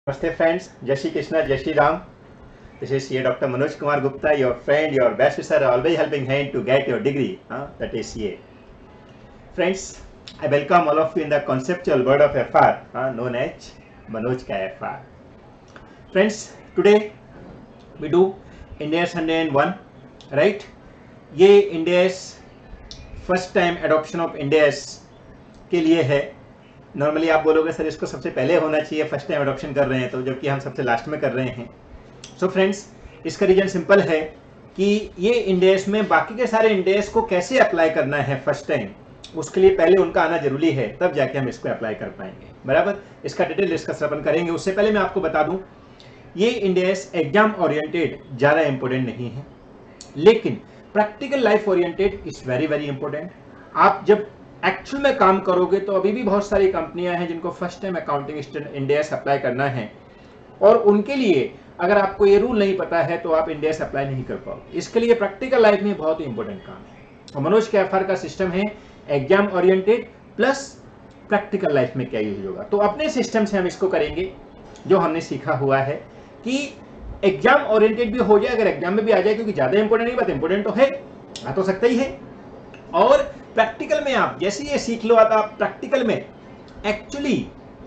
Namaste friends, Jai Shri Krishna, Jai Shri Ram. This is CA Dr. Manoj Kumar Gupta, your friend, your best wisher, always helping hand to get your degree, that is CA. Friends, I welcome all of you in the conceptual world of FR, known as Manoj Ka FR. Friends, today we do India's 101, right? ये India's first time adoption of India's के लिए है. Normally आप बोलोगे sir इसको सबसे पहले होना चाहिए, फर्स्ट टाइम अडॉप्शन कर रहे हैं तो, जबकि हम सबसे लास्ट में कर रहे हैं. सो फ्रेंड्स, इसका रीजन सिंपल है कि ये इंडेस में बाकी के सारे इंडेस को कैसे अप्लाई करना है फर्स्ट टाइम, उसके लिए पहले उनका आना जरूरी है, तब जाके हम इसको अप्लाई कर पाएंगे. बराबर, इसका डिटेल डिस्कस अपन करेंगे. उससे पहले मैं आपको बता दूं, ये इंडेस एग्जाम ओरिएंटेड ज़्यादा इंपॉर्टेंट नहीं है, लेकिन practical life oriented is very very important. आप जब एक्चुअल में काम करोगे तो अभी भी बहुत सारी कंपनियां हैं जिनको first time accounting Ind AS apply करना है, और उनके लिए अगर आपको ये रूल नहीं पता है तो आप इंडेस अप्लाई नहीं कर पाओगे. इसके लिए प्रैक्टिकल लाइफ में बहुत ही इंपॉर्टेंट काम है. और मनोज के एफआर का सिस्टम है exam oriented plus practical life में क्या यूज होगा. तो अपने सिस्टम से हम इसको करेंगे जो हमने सीखा हुआ है कि एग्जाम ओरिएंटेड भी हो जाए अगर एग्जाम में भी आ जाए, क्योंकि ज्यादा इंपॉर्टेंट नहीं, बात इंपॉर्टेंट तो है, आ तो सकता ही है. और प्रैक्टिकल में आप जैसे ये सीख लो आता, आप प्रैक्टिकल में एक्चुअली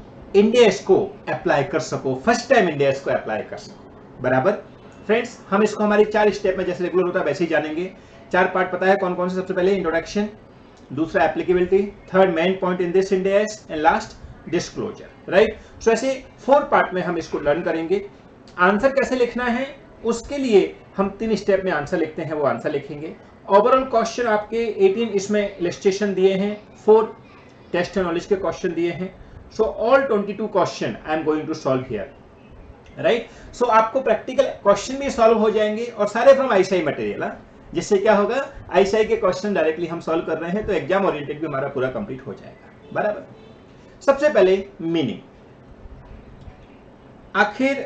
इंडेस को अप्लाई कर सको, फर्स्ट टाइम इंडेस को अप्लाई कर सको. बराबर फ्रेंड्स, हम इसको हमारी 4 स्टेप में जैसे रेगुलर होता है वैसे ही जानेंगे. 4 पार्ट पता है कौन कौन से. सबसे पहले इंट्रोडक्शन, दूसरा applicability, third main point in this Ind AS and last disclosure. Right, so ऐसे 4 पार्ट में हम इसको लर्न करेंगे. आंसर कैसे लिखना है उसके लिए हम 3 स्टेप में आंसर लिखते हैं, वो आंसर लिखेंगे. ओवरऑल क्वेश्चन आपके 18 इसमें इलस्ट्रेशन दिए हैं, 4 टेस्ट एंड नॉलेज के क्वेश्चन दिए हैं. So all 22 question I am going to solve here. Right, so आपको प्रैक्टिकल क्वेश्चन भी सॉल्व हो जाएंगे और सारे फ्रॉम आईसीआई मटेरियल, जिससे क्या होगा, आईसीआई के क्वेश्चन डायरेक्टली हम सॉल्व कर रहे हैं तो एग्जाम ओरिएंटेड भी हमारा पूरा कंप्लीट हो जाएगा. बराबर, सबसे पहले मीनिंग. आखिर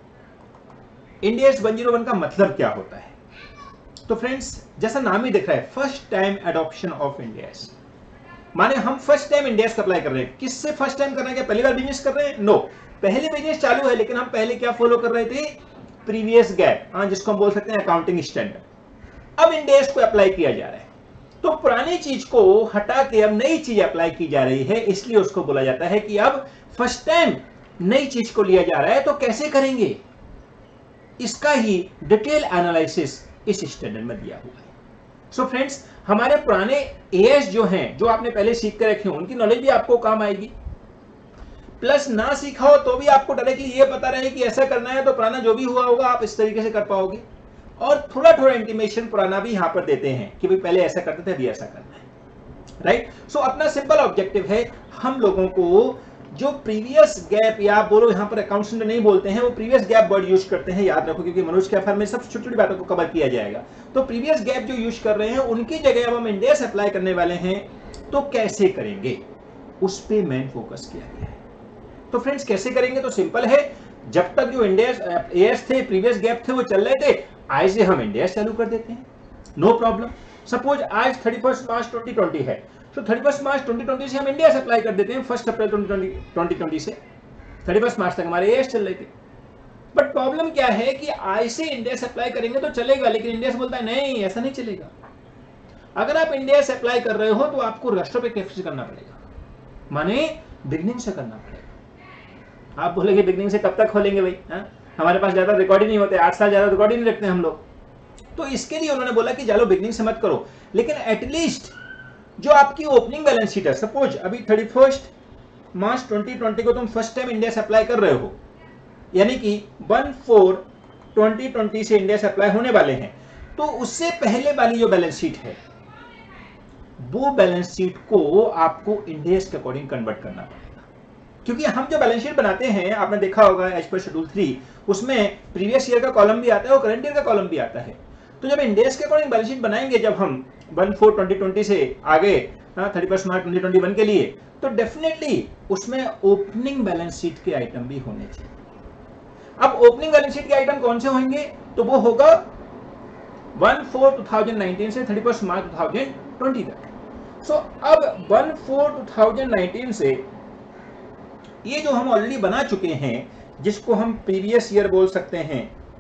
इंडेस 101 का मतलब क्या होता है. तो फ्रेंड्स, जैसा नाम ही दिख रहा है, first time adoption of Ind AS, माने हम फर्स्ट टाइम इंडेस अप्लाई कर रहे हैं. किससे फर्स्ट टाइम कर रहे हैं, क्या पहली बार बिजनेस कर रहे हैं? नो, पहले बिजनेस चालू है, लेकिन हम पहले क्या फॉलो कर रहे थे, प्रीवियस गैप, जिसको हम बोल सकते हैं अकाउंटिंग स्टैंडर्ड. अब इंडेस को अप्लाई किया जा रहा है तो पुरानी चीज को हटा के अब नई चीज अप्लाई की जा रही है, इसलिए उसको बोला जाता है कि अब फर्स्ट टाइम नई चीज को लिया जा रहा है. तो कैसे करेंगे, इसका ही डिटेल एनालिसिस इस स्टैंडर्ड में दिया हुआ है. सो फ्रेंड्स, हमारे पुराने एएस जो हैं, जो आपने पहले सीख कर रखे हो, उनकी नॉलेज भी आपको काम आएगी. प्लस ना सीखा हो तो भी आपको डायरेक्टली ये पता रहे कि ऐसा करना है, तो पुराना जो भी हुआ होगा आप इस तरीके से कर पाओगे. और थोड़ा थोड़ा इंटीमेशन पुराना भी यहां पर देते हैं कि भाई पहले ऐसा करते थे, अभी ऐसा करना है. राइट, सो अपना सिंपल ऑब्जेक्टिव है हम लोगों को जो प्रीवियस गैप, या बोलो यहां पर अकाउंट्स नहीं बोलते हैं, वो प्रीवियस गैप वर्ड यूज करते हैं, याद रखो, क्योंकि मनोज के एफआर में सब छोटी छोटी बातों को कवर किया जाएगा. तो प्रीवियस गैप जो यूज कर रहे हैं उनकी जगह अब हम इंडेस अप्लाई करने वाले हैं, तो कैसे करेंगे उस पे मेन फोकस किया गया है. तो फ्रेंड्स, कैसे करेंगे, तो सिंपल है. जब तक जो इंडेस एएस थे, प्रीवियस गैप थे, वो चल रहे थे, आज से हम इंडेस चालू कर देते हैं, नो प्रॉब्लम. सपोज आज 31 मार्च 2020 है, तो 31 मार्च 2020 से हम इंडिया से अप्लाई कर देते हैं 1 अप्रैल 2020 से 31 मार्च तक हमारे एएस चल रही थी. बट प्रॉब्लम क्या है कि आज से इंडिया से अप्लाई करेंगे तो चलेगा, लेकिन इंडिया से बोलता है नहीं, ऐसा नहीं चलेगा. अगर आप इंडिया से अप्लाई कर रहे हो तो आपको रेट्रोस्पेक्टिव से करना पड़ेगा, माने बिगनिंग से करना पड़ेगा. आप बोलेंगे बिगनिंग से कब तक खोलेंगे भाई, हमारे पास ज्यादा रिकॉर्ड ही नहीं होते, 8 साल ज्यादा रिकॉर्ड ही नहीं रखते हम लोग. तो इसके लिए उन्होंने बोला कि चलो बिगनिंग से मत करो, लेकिन एटलीस्ट जो आपकी ओपनिंग बैलेंस शीट है, सपोज अभी 31 मार्च 2020 को तुम फर्स्ट टाइम इंडिया से अप्लाई कर रहे हो, यानी कि 1/4/2020 से इंडिया से अप्लाई होने वाले हैं, तो उससे पहले वाली जो बैलेंस शीट है, वो बैलेंस शीट को आपको इंडेस के अकॉर्डिंग कन्वर्ट करना पड़ेगा. क्योंकि हम जो बैलेंस शीट बनाते हैं, आपने देखा होगा एज पर शेड्यूल 3, उसमें प्रीवियस ईयर का कॉलम भी आता है और करंट ईयर का कॉलम भी आता है. तो जब इंडेस के अकॉर्डिंग बैलेंस शीट बनाएंगे, जब हम 1/4/2020 से आगे 31 मार्च 2021 के लिए, तो डेफिनेटली उसमें ओपनिंग बैलेंस शीट के आइटम भी होने चाहिए. अब ओपनिंग बैलेंस शीट के आइटम कौन से होंगे, तो वो होगा 1/4/2019 से 31 मार्च 2020 तक. सो अब 1/4/2019 से ये जो हम ऑलरेडी बना चुके हैं, जिसको हम प्रीवियस ईयर बोल सकते हैं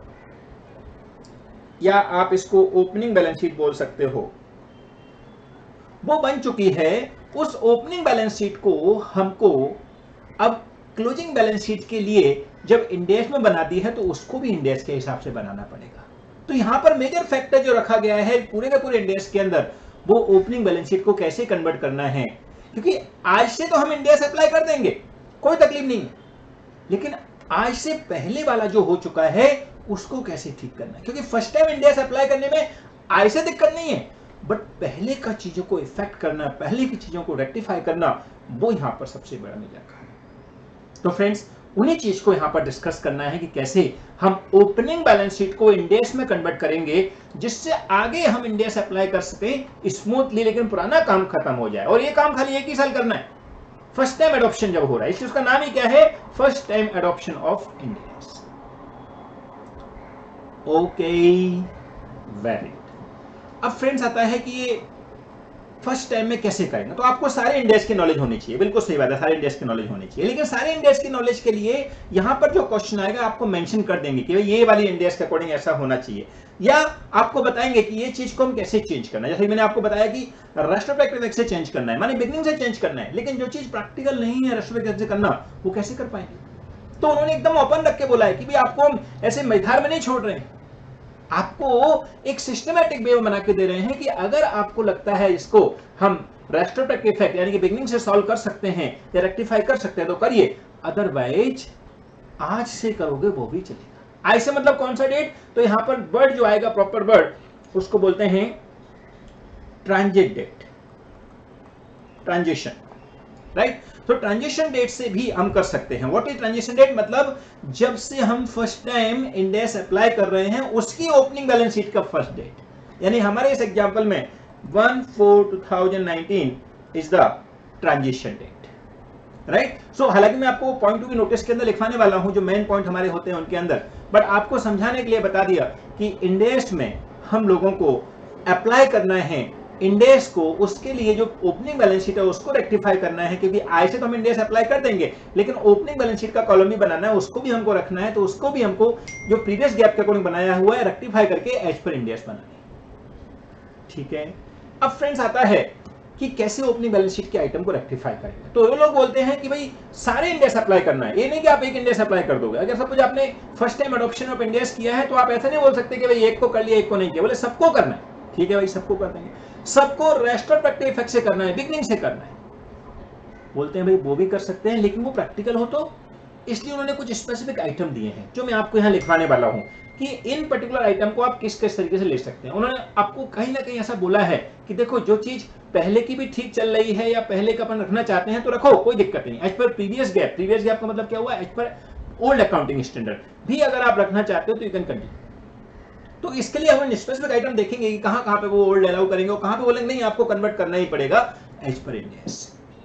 या आप इसको ओपनिंग बैलेंस शीट बोल सकते हो, वो बन चुकी है। उस ओपनिंग बैलेंस शीट को हमको अब क्लोजिंग बैलेंस शीट के लिए जब इंडेस में बना दी है तो उसको भी इंडेस के हिसाब से बनाना पड़ेगा। तो यहां पर मेजर फैक्टर जो रखा गया है पूरे के पूरे इंडेस के अंदर, वो ओपनिंग बैलेंस शीट को कैसे कन्वर्ट करना है। क्योंकि आज से तो हम इंडेस अप्लाई कर देंगे, कोई तकलीफ नहीं है, लेकिन आज से पहले वाला जो हो चुका है उसको कैसे ठीक करना है। क्योंकि फर्स्ट टाइम इंडेस अप्लाई करने में आज से दिक्कत नहीं है, बट पहले का चीजों को इफेक्ट करना, पहले की चीजों को रेक्टिफाई करना, वो यहां पर सबसे बड़ा मेजर काम है। तो फ्रेंड्स, उन्हीं चीज को यहां पर डिस्कस करना है कि कैसे हम ओपनिंग बैलेंस शीट को इंडेस में कन्वर्ट करेंगे, जिससे आगे हम इंडेस अप्लाई कर सकें स्मूथली, लेकिन पुराना काम खत्म हो जाए। और ये काम खाली एक ही साल करना है, फर्स्ट टाइम एडॉप्शन जब हो रहा है, इसलिए उसका नाम ही क्या है, first time adoption of Ind AS. Okay, very good. अब फ्रेंड्स आता है कि ये फर्स्ट टाइम में कैसे करेंगे। तो आपको सारे इंडेक्स की नॉलेज होनी चाहिए, बिल्कुल सही बात है, सारे इंडेक्स की नॉलेज होनी चाहिए। लेकिन सारे इंडेक्स की नॉलेज के लिए यहां पर जो क्वेश्चन आएगा आपको मेंशन कर देंगे कि ये वाली इंडेक्स के अकॉर्डिंग ऐसा होना चाहिए, या आपको बताएंगे कि ये चीज को हम कैसे चेंज करना है। जैसे मैंने आपको बताया कि रेट्रोस्पेक्टिव से चेंज करना है, माने बिगनिंग से चेंज करना है, लेकिन जो चीज प्रैक्टिकल नहीं है रेट्रोस्पेक्टिव से करना, वो कैसे कर पाएंगे। तो उन्होंने एकदम ओपन रख के बोला है कि भाई आपको हम ऐसे मैदान में नहीं छोड़ रहे हैं, आपको एक सिस्टमैटिक वे बना के दे रहे हैं कि अगर आपको लगता है इसको हम रेट्रोस्पेक्टिव इफेक्ट यानी कि बिगनिंग से सॉल्व कर सकते हैं या रेक्टिफाई कर सकते हैं तो करिए, अदरवाइज आज से करोगे वो भी चलेगा। आज से मतलब कौन सा डेट, तो यहां पर वर्ड जो आएगा, प्रॉपर वर्ड, उसको बोलते हैं ट्रांजिट डेट, ट्रांजिशन, राइट। तो ट्रांजिशन डेट से भी हम कर सकते हैं। व्हाट इज ट्रांजिशन डेट, मतलब जब से हम फर्स्ट टाइम इंडेस अप्लाई कर रहे हैं उसकी ओपनिंग बैलेंस शीट का फर्स्ट डेट। यानी हमारे इस एग्जांपल में 1/4/2019 is the transition date, right. So हालांकि मैं आपको पॉइंट टू भी नोटिस के अंदर लिखवाने वाला हूं, जो मेन पॉइंट हमारे होते हैं उनके अंदर, बट आपको समझाने के लिए बता दिया कि इंडेस में हम लोगों को अप्लाई करना है इंडेस को, उसके लिए जो ओपनिंग बैलेंस शीट है उसको रेक्टिफाई करना है। क्योंकि आज से तो हम इंडेस अप्लाई कर देंगे, लेकिन ओपनिंग बैलेंस शीट का कॉलम भी बनाना है, उसको भी हमको रखना है, तो उसको भी हमको जो प्रीवियस गैप के अकॉर्डिंग बनाया हुआ है रेक्टिफाई करके एज पर इंडेस बनाना है। ठीक है। अब फ्रेंड्स आता है कि कैसे ओपनिंग बैलेंस शीट के आइटम को रेक्टिफाई करेंगे। तो वो लोग बोलते हैं कि भाई सारे इंडेस अप्लाई करना है, ये नहीं कि आप एक इंडेस अप्लाई कर दोगे। अगर सपोज आपने first time adoption of Ind AS किया है तो आप ऐसा नहीं बोल सकते कि भाई एक को कर लिया एक को नहीं किया, बोले सबको करना है। ठीक है भाई, सबको कर देंगे, सबको रेट्रोस्पेक्टिव इफेक्ट से करना है, बिगनिंग से करना है। बोलते हैं भाई वो भी कर सकते हैं, लेकिन वो प्रैक्टिकल हो तो, इसलिए उन्होंने कुछ स्पेसिफिक आइटम दिए हैं जो मैं आपको यहां लिखवाने वाला हूं कि इन पर्टिकुलर आइटम को आप किस किस तरीके से ले सकते हैं। उन्होंने आपको कहीं ना कहीं ऐसा बोला है कि देखो जो चीज पहले की भी ठीक चल रही है या पहले का अपन रखना चाहते हैं तो रखो, कोई दिक्कत नहीं। As per previous gap, previous GAAP का मतलब क्या हुआ, as per old accounting standard भी अगर आप रखना चाहते हो तो यू कैन कंटिन्यू। तो इसके लिए हम स्पेसिफिक आइटम देखेंगे कि कहां कहां पे वो ओल्ड अलाउ करेंगे और कहां पे बोलेंगे नहीं आपको कन्वर्ट करना ही पड़ेगा as per इंडेस।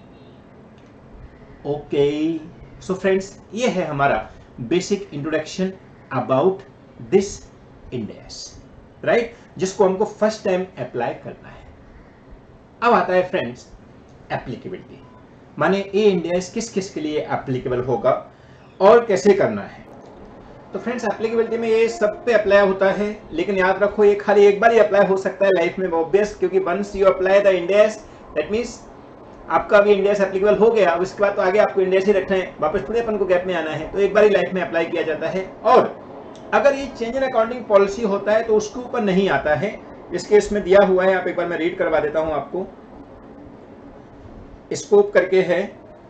Okay, so friends, ये है हमारा basic introduction about this Ind AS, right, जिसको हमको फर्स्ट टाइम अप्लाई करना है। अब आता है फ्रेंड्स एप्लीकेबिलिटी, माने ये इंडेस किस किस के लिए एप्लीकेबल होगा और कैसे करना है। तो फ्रेंड्स एप्लीकेबिलिटी में ये सब पे अप्लाई होता है, लेकिन याद रखो ये खाली एक बार ही अप्लाई हो सकता है लाइफ में, ऑब्वियस, क्योंकि once you apply the Ind AS that means आपका भी इंडेस एप्लीकेबल हो गया। अब इसके बाद तो आगे आपको इंडेस ही रखना है, वापस थोड़े अपन को गैप में आना है, तो एक बार ही लाइफ में अप्लाई किया जाता है। और अगर ये चेंज इन अकाउंटिंग पॉलिसी होता है तो उसके ऊपर नहीं आता है। इस केस में दिया हुआ है, आप एक बार मैं रीड करवा देता हूं आपको, स्कोप करके है,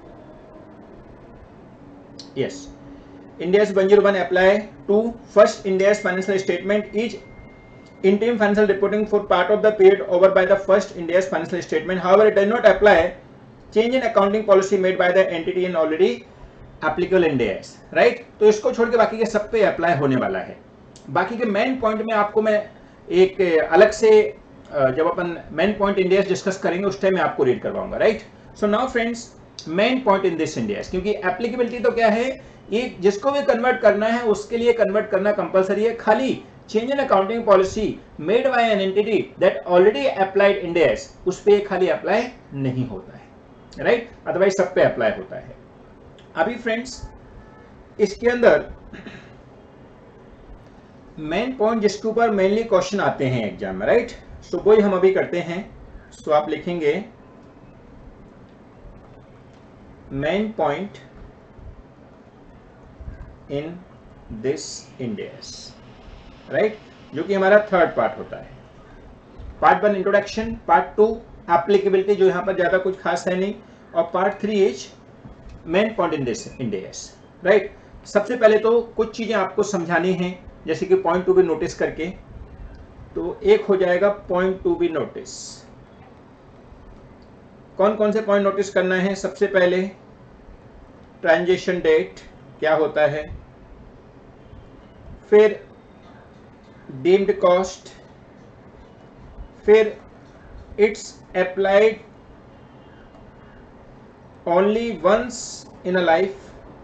yes, Ind AS 101 apply to first Ind AS financial statement is interim financial reporting for part of the period over by the first Ind AS financial statement. However, it does not apply change in accounting policy made by the entity in already applicable Ind AS, right? तो इसको छोड़ के बाकी के सब पे apply होने वाला है। बाकी के मेन पॉइंट में आपको मैं एक अलग से जब अपन main point Ind AS discuss करेंगे उस टाइम में आपको रीड करवाऊंगा, right. So now friends, main point in this Ind AS, क्योंकि एप्लीकेबिलिटी तो क्या है, ये जिसको भी कन्वर्ट करना है उसके लिए कन्वर्ट करना कंपलसरी है। खाली change in accounting policy made by an entity that already applied Ind AS, उस पे खाली अप्लाई नहीं होता है, राइट, अदरवाइज सब पे अप्लाई होता है। अभी फ्रेंड्स इसके अंदर मेन पॉइंट जिसके ऊपर मेनली क्वेश्चन आते हैं एग्जाम में, राइट, सो वही हम अभी करते हैं। सो आप लिखेंगे main point in this index, right, जो कि हमारा थर्ड पार्ट होता है। पार्ट 1 इंट्रोडक्शन, पार्ट 2 एप्लीकेबिलिटी, जो यहाँ पर ज्यादा कुछ खास है नहीं, और part 3 is main point in this index, right. सबसे पहले तो कुछ चीजें आपको समझानी हैं, जैसे कि पॉइंट टू बी नोटिस करके। तो एक हो जाएगा पॉइंट टू बी नोटिस। कौन कौन से पॉइंट नोटिस करना है? सबसे पहले ट्रांजैक्शन डेट क्या होता है, फिर डीम्ड कॉस्ट, फिर it's applied only once in a life,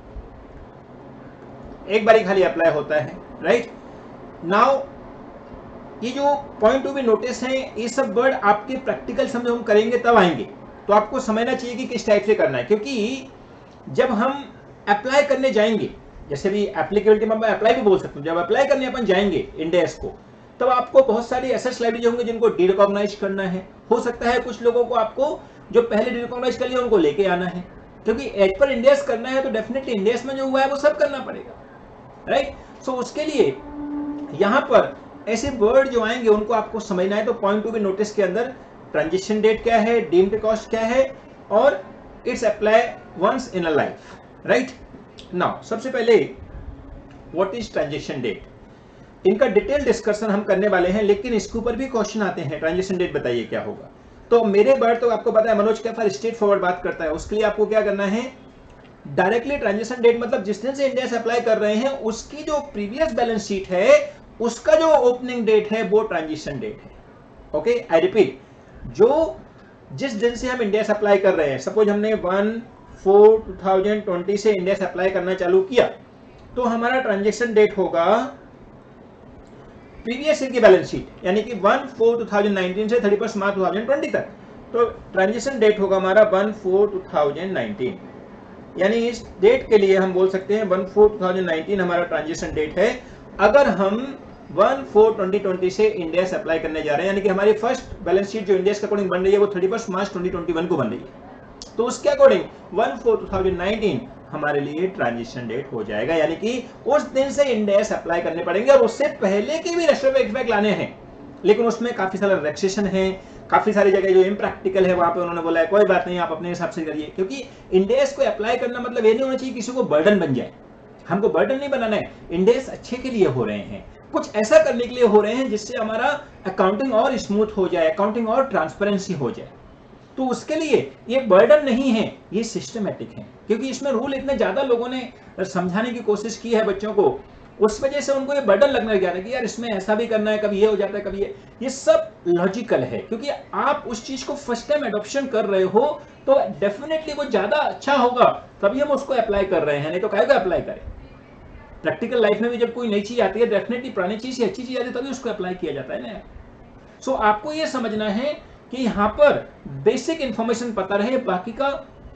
एक बार ही खाली अप्लाई होता है, राइट। नाउ ये जो पॉइंट टू बी नोटिस है, ये सब वर्ड आपके प्रैक्टिकल समझ हम करेंगे तब आएंगे, तो आपको समझना चाहिए कि किस टाइप से करना है। क्योंकि जब हम अप्लाई करने जाएंगे, जैसे भी एप्लीकेबिलिटी में अप्लाई भी बोल सकते हैं, जब अप्लाई करने अपन जाएंगे इंडेक्स को, तब आपको बहुत सारी ऐसे स्लाइड होंगे जिनको डिरिकॉग्नाइज करना है। हो सकता है कुछ लोगों को आपको जो पहले डिरिकॉग्नाइज कर लिया उनको लेके आना है, क्योंकि एज पर इंडेक्स करना है तो डेफिनेटली इंडेक्स में जो हुआ है वो सब करना पड़ेगा, राइट। सो उसके लिए यहां पर ऐसे वर्ड जो आएंगे उनको आपको समझना है। तो पॉइंट टू बी नोटिस के अंदर ट्रांजिशन डेट क्या है, डीम्ड कॉस्ट क्या है, और it's apply once in a life, right. Now सबसे पहले व्हाट इज ट्रांजिशन डेट, इनका डिटेल डिस्कशन हम करने वाले हैं, लेकिन इसके ऊपर भी क्वेश्चन आते हैं। ट्रांजिशन डेट बताइए क्या होगा। तो मेरे वर्ड तो आपको पता है, मनोज कैफर स्ट्रेट फॉरवर्ड बात करता है। उसके लिए आपको क्या करना है, डायरेक्टली ट्रांजिशन डेट मतलब जिस दिन से इंडेक्स अप्लाई कर रहे हैं उसकी जो प्रीवियस बैलेंस शीट है उसका जो ओपनिंग डेट है वो ट्रांजिशन डेट है। ओके, आई रिपीट, जो जिस दिन से हम इंडेक्स अप्लाई कर रहे हैं, सपोज हमने 1/4/2020 से इंडेक्स अप्लाई करना चालू किया, तो हमारा ट्रांजेक्शन डेट होगा प्रीवियस ईयर की बैलेंस शीट, यानी कि 1/4/2019 से 31 मार्च 2020 तक। तो ट्रांजेक्शन डेट होगा हमारा 1/4/2019, यानी इस डेट के लिए हम बोल सकते हैं 1/4/2019 हमारा ट्रांजिशन डेट है। अगर हम 1/4/2020 से इंडेक्स अप्लाई करने जा रहे हैं, यानी कि हमारी फर्स्ट बैलेंस शीट जो इंडेक्स के अकॉर्डिंग बन रही है वो 31 मार्च 2021 को बन रही है, तो उसके अकॉर्डिंग 1/4/2019 हमारे लिए ट्रांजिशन डेट हो जाएगा, यानी कि उस दिन से इंडेक्स अप्लाई करने पड़ेंगे। और उससे पहले के भी रेट्रोस्पेक्टिव लाने हैं, लेकिन उसमें काफी सारा रिलैक्सेशन है, काफी सारी जगह जो इम्प्रैक्टिकल है वहां पे उन्होंने बोला है कोई बात नहीं, आप अपने हिसाब से करिए। क्योंकि इंडेक्स को अप्लाई करना मतलब ये नहीं होना चाहिए किसी को बर्डन बन जाए। हमको बर्डन नहीं बनाना है, इंडेक्स अच्छे के लिए हो रहे हैं, कुछ ऐसा करने के लिए हो रहे हैं जिससे हमारा अकाउंटिंग और स्मूथ हो जाए, अकाउंटिंग और ट्रांसपेरेंसी हो जाए। तो उसके लिए ये बर्डन नहीं है, ये सिस्टमैटिक है। क्योंकि इसमें रूल इतने ज्यादा लोगों ने समझाने की कोशिश की है बच्चों को, उस वजह से उनको ये बर्डन लगने लग जाता है कि यार इसमें ऐसा भी करना है, कभी ये हो जाता है, कभी ये सब लॉजिकल है। क्योंकि आप उस चीज को फर्स्ट टाइम एडॉप्शन कर रहे हो तो डेफिनेटली वो ज्यादा अच्छा होगा, तभी हम उसको अप्लाई कर रहे हैं, नहीं तो काहे को अप्लाई करें। प्रैक्टिकल लाइफ में भी जब कोई नई चीज आती है, डेफिनेटली पुरानी चीज से अच्छी चीज आती है तभी उसको अप्लाई किया जाता है ना। सो आपको ये समझना है कि यहाँ पर बेसिक इंफॉर्मेशन पता रहे, बाकी का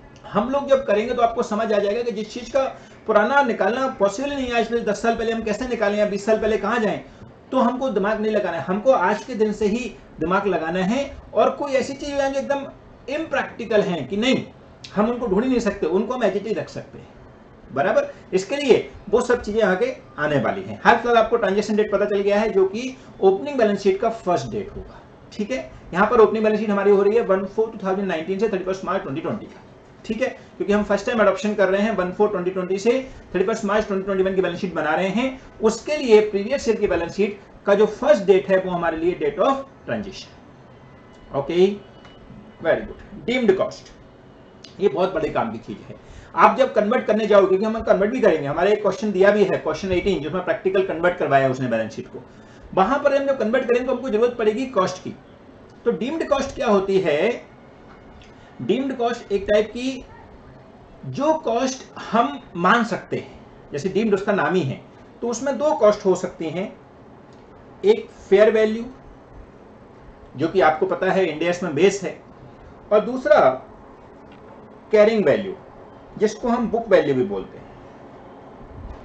हम लोग जब करेंगे तो आपको समझ आ जाएगा कि जिस चीज का पुराना निकालना पॉसिबल नहीं है, आज 10 साल पहले हम कैसे निकालें या 20 साल पहले कहाँ जाएं, तो हमको दिमाग नहीं लगाना है, हमको आज के दिन से ही दिमाग लगाना है। और कोई ऐसी चीज जो एकदम इम्प्रैक्टिकल है कि नहीं हम उनको ढूंढ ही नहीं सकते, उनको हम एज रख सकते हैं, बराबर। इसके लिए वो सब चीजें आगे आने वाली हैं। हाल फिलहाल आपको ट्रांजेक्शन डेट पता चल गया है, जो कि ओपनिंग बैलेंस शीट का फर्स्ट डेट होगा, ठीक है। यहाँ पर ओपनिंग बैलेंस शीट हमारी हो रही है 1/4/2019 से 31 मार्च 2020 का, ठीक है, क्योंकि हम फर्स्ट टाइम एडॉप्शन कर रहे हैं 1/4/2020 से 31 मार्च 2021 की बैलेंस शीट बना रहे हैं। उसके लिए प्रीवियस ईयर की बैलेंस शीट का जो फर्स्ट डेट है वो हमारे लिए date of transition. Okay, very good. Deemed cost, ये बहुत बड़े काम की चीज है। आप जब कन्वर्ट करने जाओगे, क्योंकि हम कन्वर्ट भी करेंगे, हमारे एक क्वेश्चन दिया भी है, क्वेश्चन 18, जिसमें प्रैक्टिकल कन्वर्ट करवाया उसने बैलेंस शीट को, वहां पर हम जब कन्वर्ट करेंगे तो हमको जरूरत पड़ेगी कॉस्ट की। तो डीम्ड कॉस्ट क्या होती है? डीम्ड कॉस्ट एक टाइप की जो कॉस्ट हम मान सकते हैं, जैसे डीम्ड उसका नाम ही है, तो उसमें दो कॉस्ट हो सकती हैं। एक फेयर वैल्यू जो कि आपको पता है इंडेक्स में बेस है, और दूसरा कैरिंग वैल्यू जिसको हम बुक वैल्यू भी बोलते हैं।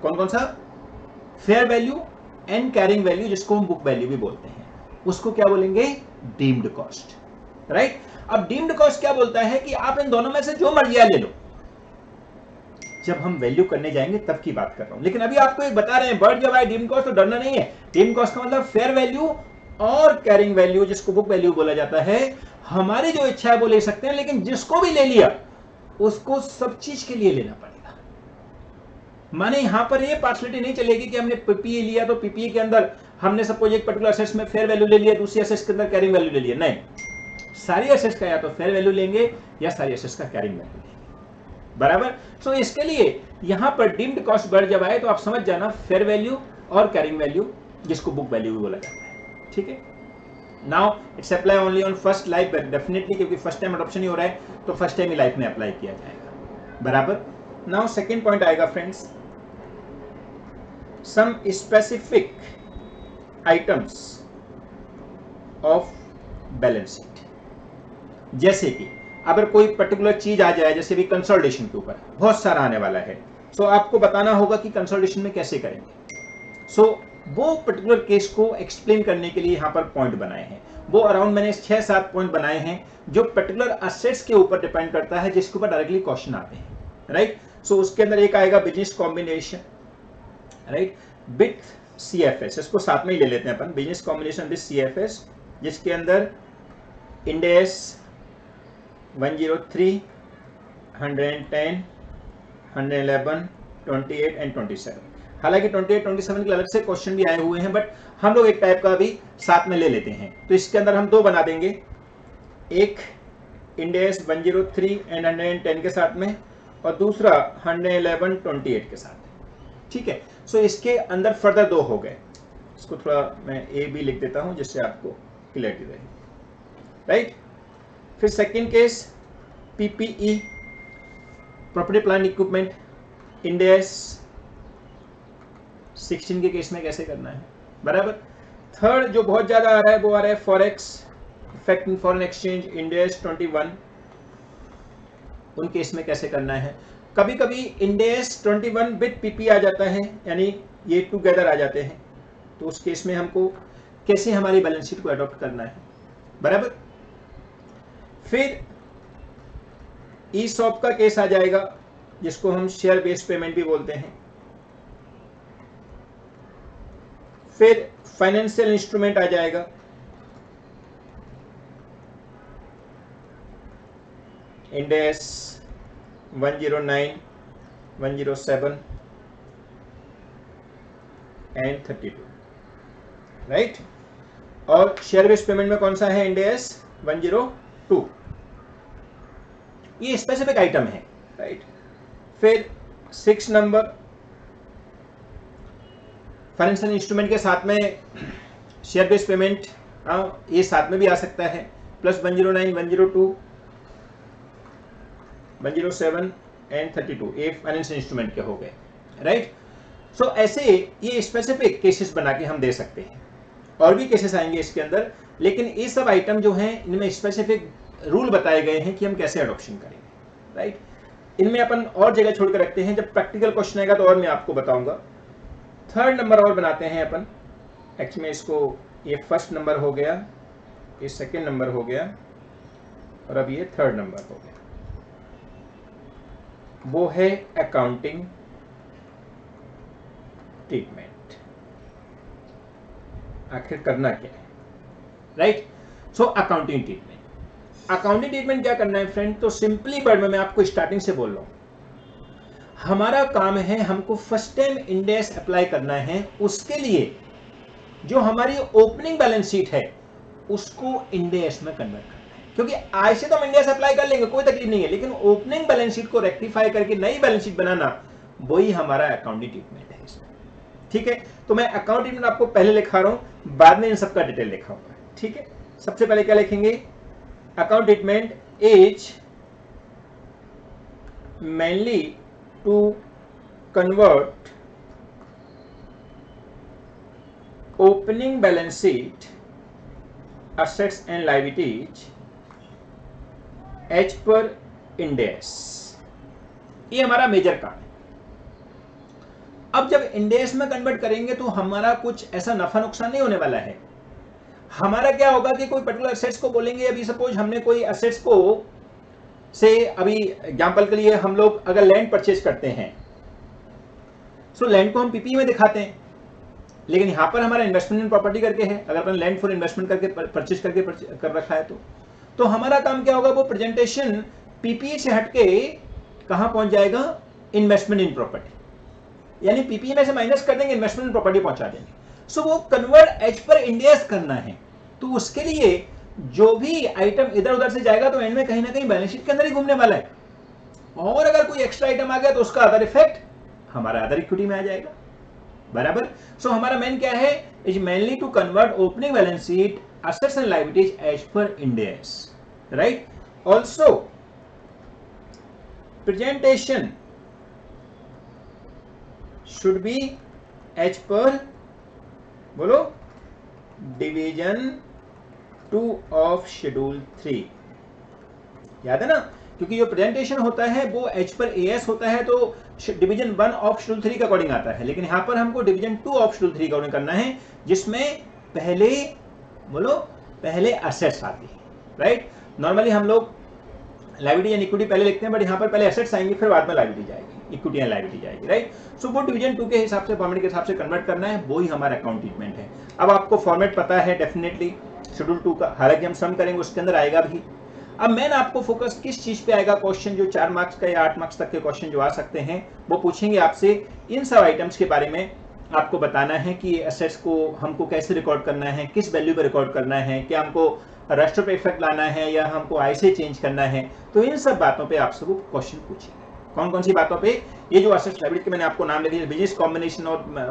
कौन कौन सा? Fair value and carrying value, जिसको हम बुक वैल्यू भी बोलते हैं, उसको क्या बोलेंगे? Deemed cost, right? अब डीम्ड कॉस्ट क्या बोलता है कि आप इन दोनों में से जो मर्जी ले लो। जब हम वैल्यू करने जाएंगे तब की बात कर रहा हूं, लेकिन अभी आपको एक बता रहे हैं, बर्ड जब आए डीम्ड कॉस्ट तो डरना नहीं है। डीम्ड कॉस्ट का मतलब फेयर वैल्यू और कैरिंग वैल्यू, जिसको बुक वैल्यू बोला जाता है, हमारी जो इच्छा है वो ले सकते हैं, लेकिन जिसको भी ले लिया उसको सब चीज के लिए लेना पड़ेगा। माने यहां पर ये पार्शलिटी नहीं चलेगी कि हमने पीपीए लिया तो पीपीए के अंदर हमने सपोज एक पर्टिकुलर असेट्स में फेयर वैल्यू ले लिया, दूसरी असेट्स के अंदर कैरिंग वैल्यू ले लिया। नहीं, सारी असेट्स का या तो फेयर वैल्यू लेंगे या सारी असेट्स का कैरिंग वैल्यू लेंगे, बराबर। सो इसके लिए यहां पर डीम्ड कॉस्ट वर्ड जब आए तो आप समझ जाना फेयर वैल्यू और कैरिंग वैल्यू, जिसको बुक वैल्यू भी बोला जाता है, ठीक है। Now it's apply only on first life, definitely, क्योंकि फर्स्ट टाइम अडॉप्शन ही हो रहा है तो फर्स्ट टाइम ही लाइफ में अप्लाई किया जाएगा, बराबर। नाउ सेकेंड पॉइंट आएगा friends, some specific items of balance sheet. जैसे कि अगर कोई पर्टिकुलर चीज आ जाए, जैसे भी कंसोलिडेशन के ऊपर बहुत सारा आने वाला है, सो आपको बताना होगा कि कंसोलिडेशन में कैसे करेंगे। सो वो पर्टिकुलर केस को एक्सप्लेन करने के लिए यहां पर पॉइंट बनाए हैं। वो अराउंड मैंने 6-7 पॉइंट बनाए हैं जो पर्टिकुलर असेट्स के ऊपर डिपेंड करता है, जिसके ऊपर डायरेक्टली क्वेश्चन आते हैं, राइट। सो उसके अंदर एक आएगा business combination, right, with CFS, इसको साथ में ही ले लेते हैं अपन, बिजनेस कॉम्बिनेशन विथ सीएफएस, जिसके अंदर इंड एस 103, 110, 111, 28 एंड 27। हालांकि 28, 27 के अलग से क्वेश्चन भी आए हुए हैं, बट हम लोग एक टाइप का भी साथ में ले लेते हैं। तो इसके अंदर हम दो बना देंगे, एक इंड एस 103 एंड 110 के साथ में, और दूसरा 111, 28 के साथ, ठीक है। सो इसके अंदर फर्दर दो हो गए, इसको थोड़ा मैं ए बी लिख देता हूं जिससे आपको क्लियरिटी रहे, राइट। फिर second case PPE, property plant equipment, Ind AS 16 के केस में कैसे करना है, बराबर। थर्ड जो बहुत ज्यादा आ रहा है वो आ रहा है forex, effect in foreign exchange, Ind AS 21, उन केस में कैसे करना है। कभी कभी इंड एस 21 विद पीपी आ जाता है, यानी ये टुगेदर आ जाते हैं, तो उस केस में हमको कैसे हमारी बैलेंस शीट को अडॉप्ट करना है, बराबर। फिर ईसॉप का केस आ जाएगा, जिसको हम शेयर बेस्ड पेमेंट भी बोलते हैं। फिर फाइनेंशियल इंस्ट्रूमेंट आ जाएगा, इंड एस 109, 107 एंड 32, राइट। और शेयर बेस्ड पेमेंट में कौन सा है? Ind AS 102। ये स्पेसिफिक आइटम है, राइट। फिर 6 नंबर फाइनेंशियल इंस्ट्रूमेंट के साथ में शेयर बेस्ड पेमेंट, ये साथ में भी आ सकता है, प्लस 109, 102, 107 एंड 32, ये फाइनेंशियल इंस्ट्रूमेंट के हो गए, राइट। सो ऐसे ये स्पेसिफिक केसेस बना के हम दे सकते हैं, और भी केसेस आएंगे इसके अंदर, लेकिन ये सब आइटम जो हैं इनमें स्पेसिफिक रूल बताए गए हैं कि हम कैसे अडॉप्शन करेंगे, राइट। इनमें अपन और जगह छोड़ कर रखते हैं, जब प्रैक्टिकल क्वेश्चन आएगा तो और मैं आपको बताऊंगा। थर्ड नंबर और बनाते हैं अपन, एक्चुअली इसको, ये फर्स्ट नंबर हो गया, ये सेकेंड नंबर हो गया, और अब ये थर्ड नंबर हो गया, वो है अकाउंटिंग ट्रीटमेंट। आखिर करना क्या है, right. So accounting treatment, accounting treatment क्या करना है फ्रेंड? तो सिंपली वर्ड में मैं आपको स्टार्टिंग से बोल रहा हूं, हमारा काम है, हमको first time Ind AS apply करना है, उसके लिए जो हमारी ओपनिंग बैलेंस शीट है उसको इंड एस में कन्वर्ट करना है। क्योंकि आज से तो हम इंड एस अप्लाई कर लेंगे, कोई तकलीफ नहीं है, लेकिन ओपनिंग बैलेंस शीट को रेक्टिफाई करके नई बैलेंस शीट बनाना, वही हमारा अकाउंटिंग ट्रीटमेंट है इसमें, ठीक है। तो मैं अकाउंट ट्रीटमेंट आपको पहले लिखा रहा हूं, बाद में इन सबका डिटेल लिखाऊंगा, ठीक है। सबसे पहले क्या लिखेंगे? Account treatment is mainly to convert opening balance sheet assets and liabilities as per Ind AS। ये हमारा मेजर काम है। अब जब इंडेस में कन्वर्ट करेंगे तो हमारा कुछ ऐसा नफा नुकसान नहीं होने वाला है। हमारा क्या होगा कि कोई पर्टिकुलर असेट्स को बोलेंगे, अभी सपोज हमने कोई असेट्स को से, अभी एग्जांपल के लिए हम लोग अगर लैंड परचेज करते हैं, सो लैंड को हम पीपी में दिखाते हैं, लेकिन यहां पर हमारा इन्वेस्टमेंट इन प्रॉपर्टी करके है, अगर अपन लैंड फॉर इन्वेस्टमेंट करके परचेज करके कर रखा है तो हमारा काम क्या होगा, वो प्रेजेंटेशन पीपी से हटके कहां पहुंच जाएगा, इन्वेस्टमेंट इन प्रॉपर्टी, यानी पीपी में से माइनस कर देंगे, इन्वेस्टमेंट इन प्रॉपर्टी पहुंचा देंगे। सो वो कन्वर्ट एज पर इंडेस करना है, तो उसके लिए जो भी आइटम इधर उधर से जाएगा तो एंड में कहीं ना कहीं बैलेंस शीट के अंदर ही घूमने वाला है, और अगर कोई एक्स्ट्रा आइटम आ गया तो उसका अदर इफेक्ट हमारा अदर इक्विटी में आ जाएगा, बराबर। सो हमारा मेन क्या है, is mainly to convert opening balance sheet assets and liabilities as per Ind AS, right? Also, presentation should be as per, बोलो, division 2 of schedule 3, याद है ना, क्योंकि जो प्रेजेंटेशन होता है वो एच पर एएस होता है तो डिवीजन 1 ऑफ शेड्यूल 3 के अकॉर्डिंग आता है, लेकिन यहां पर हमको डिवीजन 2 ऑफ शेड्यूल 3 के अकॉर्डिंग करना है, जिसमें पहले, बोलो, पहले असेट्स आती है, राइट। नॉर्मली हम लोग लायबिलिटी एंड इक्विटी पहले लिखते हैं, बट यहाँ पर पहले असेट्स आएंगे, फिर बाद में लायबिलिटी जाएगी, इक्विटी एंड लायबिलिटी जाएगी, राइट। सो वो डिवीजन 2 के हिसाब से, फॉर्मेट के हिसाब से कन्वर्ट करना है, वो ही हमारा अकाउंट ट्रीटमेंट है। अब आपको फॉर्मेट पता है डेफिनेटली शेड्यूल 2 का, हालांकि हम सम करेंगे उसके अंदर आएगा भी। अब मैंने आपको फोकस किस चीज पे आएगा, क्वेश्चन जो 4 मार्क्स का या 8 मार्क्स तक के क्वेश्चन जो आ सकते हैं, वो पूछेंगे आपसे इन सब आइटम्स के बारे में। आपको बताना है कि एसेट्स को हमको कैसे रिकॉर्ड करना है, किस वैल्यू पे रिकॉर्ड करना है, क्या हमको राष्ट्र पे इफेक्ट लाना है या हमको आई से चेंज करना है, तो इन सब बातों पे आप सबको क्वेश्चन पूछेंगे। कौन कौन सी बातों पे, ये जो एसेट्स लायबिलिटी के मैंने आपको नाम ले दिए, बिजनेस कॉम्बिनेशन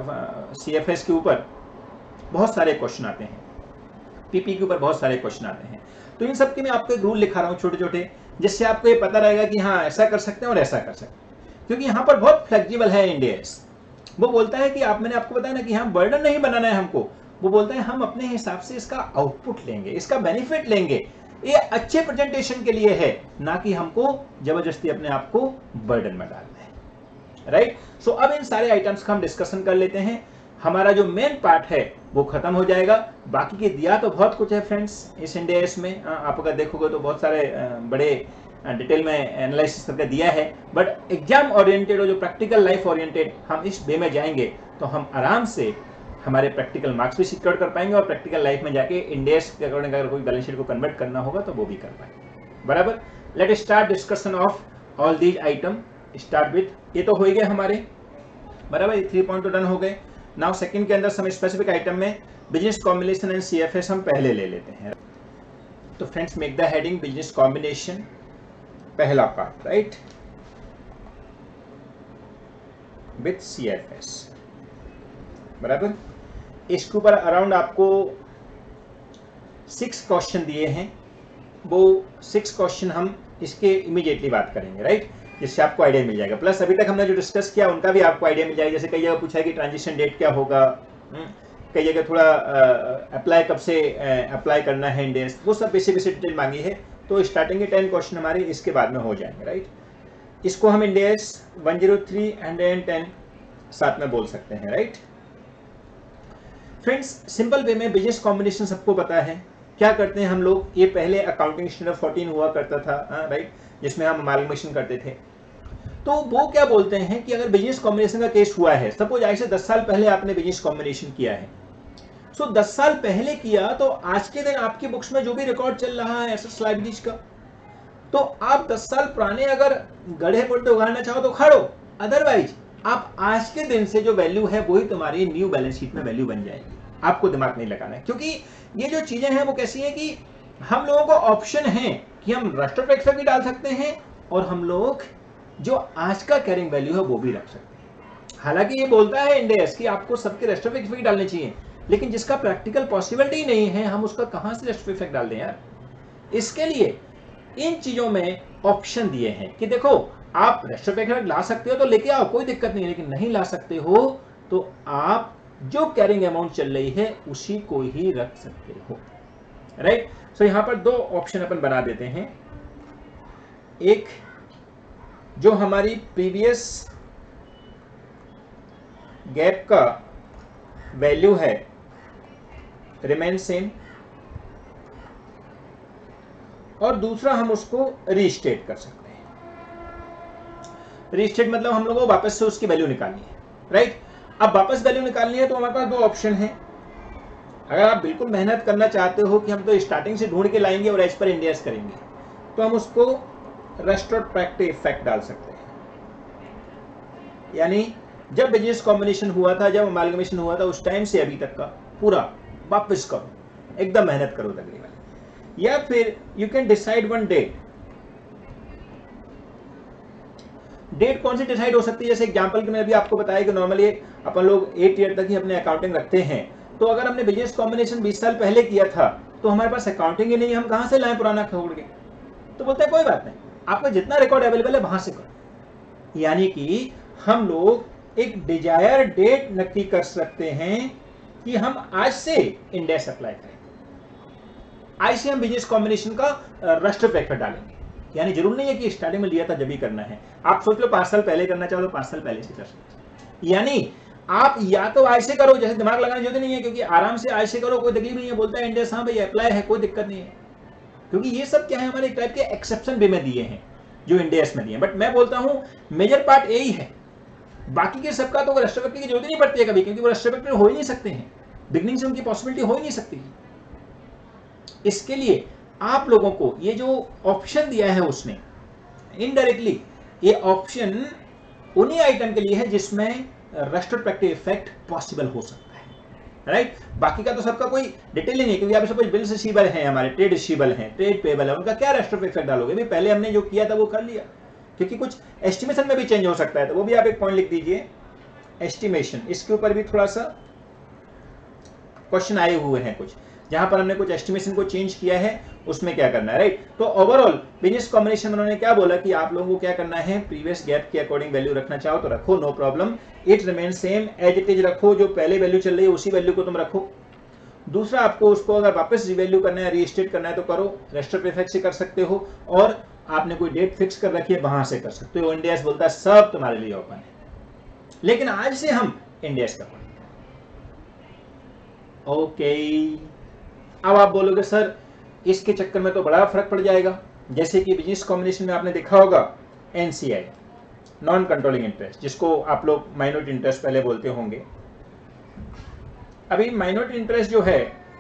और सीएफएस के ऊपर बहुत सारे क्वेश्चन आते हैं, पीपी के ऊपर बहुत सारे क्वेश्चन आते हैं, तो इन सब के मैं आपको एक रूल लिखा रहा हूँ छोटे छोटे, जिससे आपको ये पता रहेगा कि हाँ ऐसा कर सकते हैं और ऐसा कर सकते हैं, क्योंकि यहाँ पर बहुत फ्लेक्सिबल है इंड AS। वो बोलता है कि आप, मैंने आपको बताया ना कि हाँ बर्डन नहीं बनाना है हमको, वो बोलता है हम अपने हिसाब से इसका आउटपुट लेंगे, इसका बेनिफिट लेंगे, ये अच्छे प्रेजेंटेशन के लिए है, ना कि हमको जबरदस्ती अपने आप को बर्डन में डालना है, राइट। सो अब इन सारे आइटम्स का हम डिस्कशन कर लेते हैं, हमारा जो मेन पार्ट है वो खत्म हो जाएगा। बाकी के दिया तो बहुत कुछ है फ्रेंड्स इस इंड AS में, आप अगर देखोगे तो बहुत सारे बड़े डिटेल में एनालिसिस करके दिया है, बट एग्जाम ओरिएंटेड और जो प्रैक्टिकल लाइफ ओरिएंटेड हम इस वे में जाएंगे तो हम आराम से हमारे प्रैक्टिकल मार्क्स भी सिक्योर कर पाएंगे, और प्रैक्टिकल लाइफ में जाके इंड AS के अकॉर्डिंग अगर कोई बैलेंस शीट को कन्वर्ट करना होगा तो वो भी कर पाएंगे, बराबर। Let start discussion of all these item. Start with, ये तो हो ही गए हमारे, बराबर, ये 3 पॉइंट तो डन हो गए। नाउ सेकंड के अंदर सम स्पेसिफिक आइटम में बिजनेस कॉम्बिनेशन एंड सीएफएस हम पहले ले लेते हैं। तो friends make the heading business combination, पहला पार्ट, राइट, विथ सीएफएस, बराबर। इसके ऊपर अराउंड आपको 6 क्वेश्चन दिए हैं, वो 6 क्वेश्चन हम इसके इमीडिएटली बात करेंगे, राइट, जिससे आपको आइडिया मिल जाएगा। प्लस अभी तक हमने जो डिस्कस किया उनका भी आपको आइडिया मिल जाएगा, जैसे कई जगह पूछा है कि ट्रांजिशन डेट क्या होगा, कई जगह थोड़ा अप्लाई कब से अप्लाई करना है इंड AS, वो सब बेसिक डिटेल मांगी है। तो स्टार्टिंग के 10 क्वेश्चन हमारे इसके बाद में हो जाएंगे, राइट। इसको हम इंड AS 103 and 10 साथ में बोल सकते हैं, राइट। फ्रेंड्स सिंपल वे में बिजनेस कॉम्बिनेशन सबको पता है, क्या करते हैं हम लोग, ये पहले अकाउंटिंग स्टैंडर्ड 14 हुआ करता था, राइट, जिसमें हम अमालगमेशन करते थे। तो वो क्या बोलते हैं कि अगर बिजनेस कॉम्बिनेशन का केस हुआ है, सपोज आज से 10 साल पहले आपने बिजनेस कॉम्बिनेशन किया है, सो 10 साल पहले किया तो आज के दिन आपकी बुक्स में जो भी रिकॉर्ड चल रहा है एसेट्स लायबिलिटीज का, तो आप 10 साल पुराने अगर गड्ढे पुट्टे उगाड़ना चाहो तो उखाड़ो, अदरवाइज आप आज के दिन से जो वैल्यू है वही तुम्हारी न्यू बैलेंस शीट में वैल्यू बन जाएगी, आपको दिमाग नहीं लगाना है। क्योंकि ये जो चीजें हैं वो कैसी है कि हम लोगों को ऑप्शन है कि हम राष्ट्र पे इफेक्ट भी डाल सकते हैं, और हम लोग जो आज का कैरिंग वैल्यू है वो भी रख सकते हैं। हालांकि ये बोलता है इंड AS कि आपको सबके राष्ट्र पे इफेक्ट डालने चाहिए, लेकिन जिसका प्रैक्टिकल पॉसिबिलिटी नहीं है, हम उसका कहां से राष्ट्र पे इफेक्ट डाल दें यार। इसके लिए इन चीजों में ऑप्शन दिए हैं कि देखो आप राष्ट्र पे इफेक्ट ला सकते हो तो लेके आओ, कोई दिक्कत नहीं है, लेकिन नहीं ला सकते हो तो आप जो कैरिंग अमाउंट चल रही है उसी को ही रख सकते हो, राइट। सो यहां पर 2 ऑप्शन अपन बना देते हैं, एक जो हमारी प्रीवियस गैप का वैल्यू है रिमेन सेम, और दूसरा हम उसको रीस्टेट कर सकते हैं। रीस्टेट मतलब हम लोगों को वापस से उसकी वैल्यू निकालनी है, राइट। अब वापस वैल्यू निकालनी है तो हमारे पास दो ऑप्शन है। अगर आप बिल्कुल मेहनत करना चाहते हो कि हम तो स्टार्टिंग से ढूंढ के लाएंगे और एज पर इंडेक्स करेंगे, तो हम उसको रेट्रोस्पेक्टिव इफेक्ट डाल सकते हैं। यानी जब बिजनेस कॉम्बिनेशन हुआ था, जब अमालगमेशन हुआ था, उस टाइम से अभी तक का पूरा वापस करो, एकदम मेहनत करो तकरीबन। या फिर you can decide one date. Date कौन सी डिसाइड हो सकती है? जैसे एग्जांपल के मैं अभी आपको बताया कि नॉर्मली अपन लोग 8 ईयर तक ही अपने अकाउंटिंग रखते हैं। तो अगर हमने बिजनेस कॉम्बिनेशन 20 साल पहले किया था तो हमारे पास अकाउंटिंग ही नहीं, हम कहां से लाएं पुराना खोल के? तो बोलते हैं कोई बात नहीं, आपका जितना रिकॉर्ड अवेलेबल है वहां से करो। यानी कि हम लोग एक डिजायर डेट नक्की कर सकते हैं कि हम आज से इंडेक्स अप्लाई करें, आज से हम बिजनेस कॉम्बिनेशन का रेट्रोस्पेक्टिव डालेंगे। यानी जरूर नहीं है कि स्टार्टिंग में लिया था जब ही करना है। आप सोच लो 5 साल पहले करना चाहो तो 5 साल पहले से कर सकते। यानी आप या तो आज से करो, जैसे दिमाग लगाने की जरूरत नहीं है, क्योंकि आराम से आज से करो, कोई तकलीफ नहीं है। बोलता है इंडेक्स, हाँ भाई अप्लाई है, कोई दिक्कत नहीं है। क्योंकि ये सब क्या है, हमारे एक टाइप के एक्सेप्शन वे में दिए हैं जो इंडेक्स में दिए हैं। बट मैं बोलता हूं मेजर पार्ट यही है, बाकी के सबका तो रेट्रोस्पेक्टिव की जरूरत नहीं पड़ती है कभी, क्योंकि वो रेट्रोस्पेक्टिव हो ही नहीं सकते हैं, बिगनिंग से उनकी पॉसिबिलिटी हो ही नहीं सकती। इसके लिए आप लोगों को ये जो ऑप्शन दिया है उसने इनडायरेक्टली, ये ऑप्शन उन्हीं आइटम के लिए है जिसमें रेट्रोस्पेक्टिव इफेक्ट पॉसिबल हो सकता है, राइट। बाकी का तो सबका कोई डिटेल नहीं है, क्योंकि आप सपोज बिल्स रिसीवेबल हैं, हमारे ट्रेड रिसीवेबल हैं, ट्रेड पेएबल है, उनका क्या रेट्रोस्पेक्टिव इफेक्ट डालोगे? भी पहले हमने जो किया था वो कर लिया, क्योंकि कुछ एस्टिमेशन में भी चेंज हो सकता है। तो वो भी आप एक पॉइंट लिख दीजिए, एस्टिमेशन। इसके ऊपर भी थोड़ा सा क्वेश्चन आए हुए हैं कुछ, जहां पर हमने कुछ एस्टिमेशन को चेंज किया है, उसमें क्या करना है, राइट। तो ओवरऑल बिजनेस कॉम्बिनेशन में उन्होंने क्या बोला कि आप लोगों को क्या करना है, प्रीवियस गैप के अकॉर्डिंग वैल्यू रखना चाहो तो रखो, no problem. It remain same, as it is रखो, जो पहले वैल्यू चल रही है उसी वैल्यू को तुम रखो। दूसरा, आपको उसको अगर वापस रिवैल्यू करना है, रीस्टेट करना है तो करो, रेट्रोस्पेक्टिव इफेक्ट से कर सकते हो, और आपने कोई डेट फिक्स कर रखी है वहां से कर सकते हो। इंडेक्स बोलता है सब तुम्हारे लिए ओपन है, लेकिन आज से हम इंडेक्स का ओके। अब आप बोलोगे सर इसके चक्कर में तो बड़ा फर्क पड़ जाएगा। जैसे कि बिजनेस कॉम्बिनेशन में आपने देखा होगा एनसीआई, नॉन कंट्रोलिंग इंटरेस्ट, जिसको आप लोग माइनॉरिटी इंटरेस्ट पहले बोलते होंगे। अभी माइनॉरिटी इंटरेस्ट जो है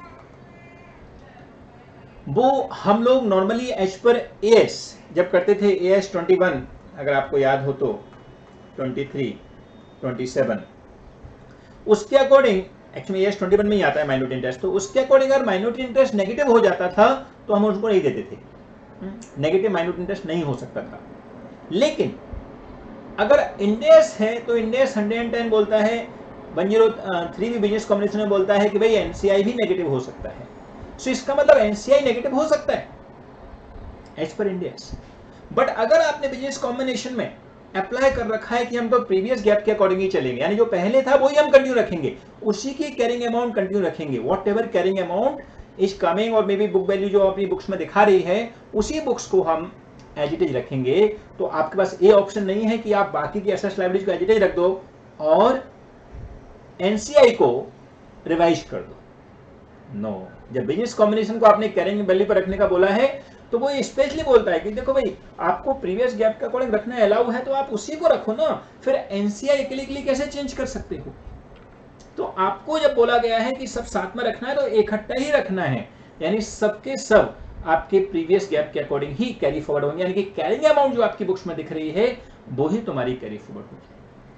वो हम लोग नॉर्मली एज पर एएस जब करते थे, एएस 21 अगर आपको याद हो तो 23, 27, उसके अकॉर्डिंग एक्चुअली एएस 21 में ही आता है माइनॉरिटी इंटरेस्ट। तो उसके अकॉर्डिंग अगर माइनॉरिटी इंटरेस्ट नेगेटिव हो जाता था तो हम उसको नहीं देते थे, नेगेटिव माइनॉरिटी इंटरेस्ट नहीं हो सकता था। लेकिन अगर इंडेक्स है तो इंडेक्स 110 बोलता है, 103 भी बिजनेस कॉम्बिनेशन में बोलता है कि भाई एनसीआई भी नेगेटिव हो सकता है। सो इसका मतलब एनसीआई नेगेटिव हो सकता है एज पर इंडेक्स। बट अगर आपने बिजनेस कॉम्बिनेशन में अप्लाई कर रखा है कि हम तो प्रीवियस गैप के अकॉर्डिंग ही चलेंगे, यानी जो पहले था वही हम कंटिन्यू रखेंगे, उसी की कैरिंग अमाउंट कंटिन्यू रखेंगे, whatever carrying amount is coming, और मे बी बुक वैल्यू जो अपनी बुक्स में दिखा रही है उसी बुक्स को हम एज इट इज रखेंगे। तो आपके पास ये ऑप्शन नहीं है कि आप बाकी की एसेट्स लायबिलिटीज को एज इट इज रख दो और एनसीआई को रिवाइज कर दो। नो, जब बिजनेस कॉम्बिनेशन को आपने कैरिंग वैल्यू पर रखने का बोला है तो वो स्पेशली बोलता है कि देखो भाई आपको प्रीवियस गैप का अकॉर्डिंग रखना अलाउ है तो आप उसी को रखो ना, फिर एनसीआई के लिए कैसे चेंज कर सकते हो? तो आपको जब बोला गया है कि सब साथ में रखना है तो इकट्ठा ही रखना है, यानी सबके सब आपके प्रीवियस गैप के अकॉर्डिंग ही कैरी फॉरवर्ड होंगे, यानी कि कैरिंग अमाउंट जो आपकी बुक्स में दिख रही है वो ही तुम्हारी कैरी फॉरवर्ड होगी।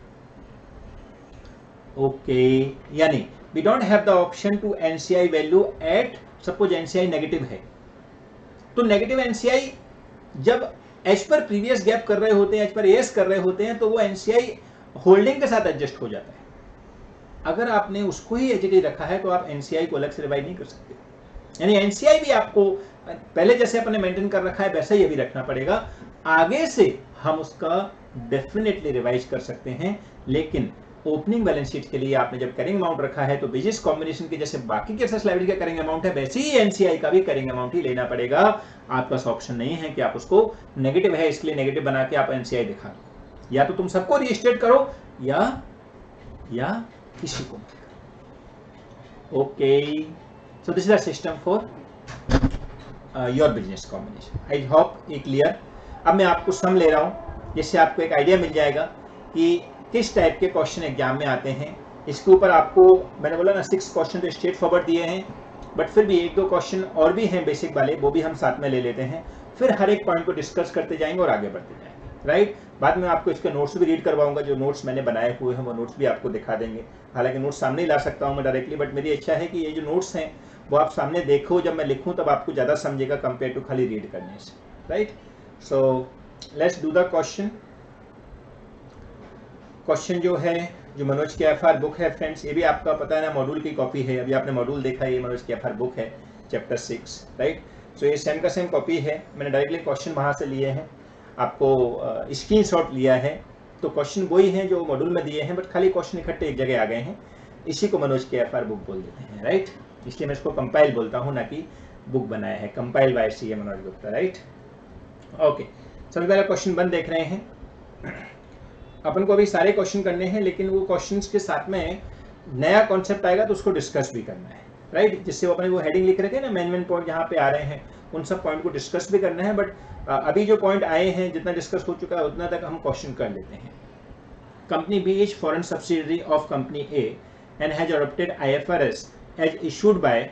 ओके, यानी we don't have the option to NCI value at, suppose NCI negative है तो नेगेटिव एनसीआई जब एज पर प्रीवियस गैप कर रहे होते हैं, एज पर एएस कर रहे होते हैं, तो वो एनसीआई होल्डिंग के साथ एडजस्ट हो जाता है। अगर आपने उसको ही एज इट इज रखा है तो आप एनसीआई को अलग से रिवाइज नहीं कर सकते, यानी एनसीआई भी आपको पहले जैसे अपने मेंटेन कर रखा है वैसा ही अभी रखना पड़ेगा। आगे से हम उसका डेफिनेटली रिवाइज कर सकते हैं, लेकिन ओपनिंग बैलेंस शीट के लिए आपने जब कैरिंग अमाउंट रखा है तो बिजनेस कॉम्बिनेशन के जैसे बाकी के एसेट्स लायबिलिटी का कैरिंग अमाउंट है वैसे ही एनसीआई का भी कैरिंग अमाउंट ही लेना पड़ेगा। आपके पास ऑप्शन नहीं है कि आप उसको नेगेटिव है इसलिए नेगेटिव बना के आप एनसीआई दिखा दो, या तो तुम सबको रीस्टेट करो या किसी को मत करो। Okay, so this is the system for your business combination. I hope ये क्लियर। अब मैं आपको सम ले रहा हूँ जिससे आपको एक आइडिया मिल जाएगा कि किस टाइप के क्वेश्चन एग्जाम में आते हैं। इसके ऊपर आपको मैंने बोला ना 6 क्वेश्चन तो स्ट्रेट फॉरवर्ड दिए हैं, बट फिर भी 1-2 क्वेश्चन और भी हैं बेसिक वाले, वो भी हम साथ में ले लेते हैं। फिर हर एक पॉइंट को डिस्कस करते जाएंगे और आगे बढ़ते जाएंगे, राइट। बाद में आपको इसके नोट्स भी रीड करवाऊंगा, जो नोट्स मैंने बनाए हुए हैं वो नोट्स भी आपको दिखा देंगे। हालांकि नोट्स सामने ही ला सकता हूँ मैं डायरेक्टली, बट मेरी इच्छा है कि ये जो नोट्स हैं वो आप सामने देखो, जब मैं लिखूँ तब आपको ज़्यादा समझेगा कंपेयर टू खाली रीड करने से, right. So let's do the question. Question जो है, जो मनोज के एफआर बुक है फ्रेंड्स, ये भी आपका पता है ना मॉड्यूल की कॉपी है। अभी आपने मॉड्यूल देखा है, ये मनोज के एफआर बुक है चैप्टर 6, राइट। सो ये सेम का सेम कॉपी है, मैंने डायरेक्टली क्वेश्चन वहाँ से लिए हैं, आपको स्क्रीनशॉट लिया है। तो क्वेश्चन वही हैं जो मॉड्यूल में दिए हैं, बट खाली क्वेश्चन इकट्ठे एक जगह आ गए हैं। इसी को मनोज के एफआर बुक बोल देते हैं, राइट। इसलिए मैं इसको कंपाइल बोलता हूँ, ना कि बुक बनाया है। Compile by C Manoj Gupta, right. Okay, सबसे पहला क्वेश्चन 1 देख रहे हैं। अपन को अभी सारे क्वेश्चन करने हैं, लेकिन वो क्वेश्चंस के साथ में नया कॉन्सेप्ट आएगा तो उसको डिस्कस भी करना है, राइट। जिससे वो अपने वो हेडिंग लिख रहे थे ना, मेन पॉइंट जहाँ पे आ रहे हैं उन सब पॉइंट को डिस्कस भी करना है। बट अभी जो पॉइंट आए हैं, जितना डिस्कस हो चुका है उतना तक हम क्वेश्चन कर लेते हैं। Company B is foreign subsidiary of company A and has adopted IFRS as issued by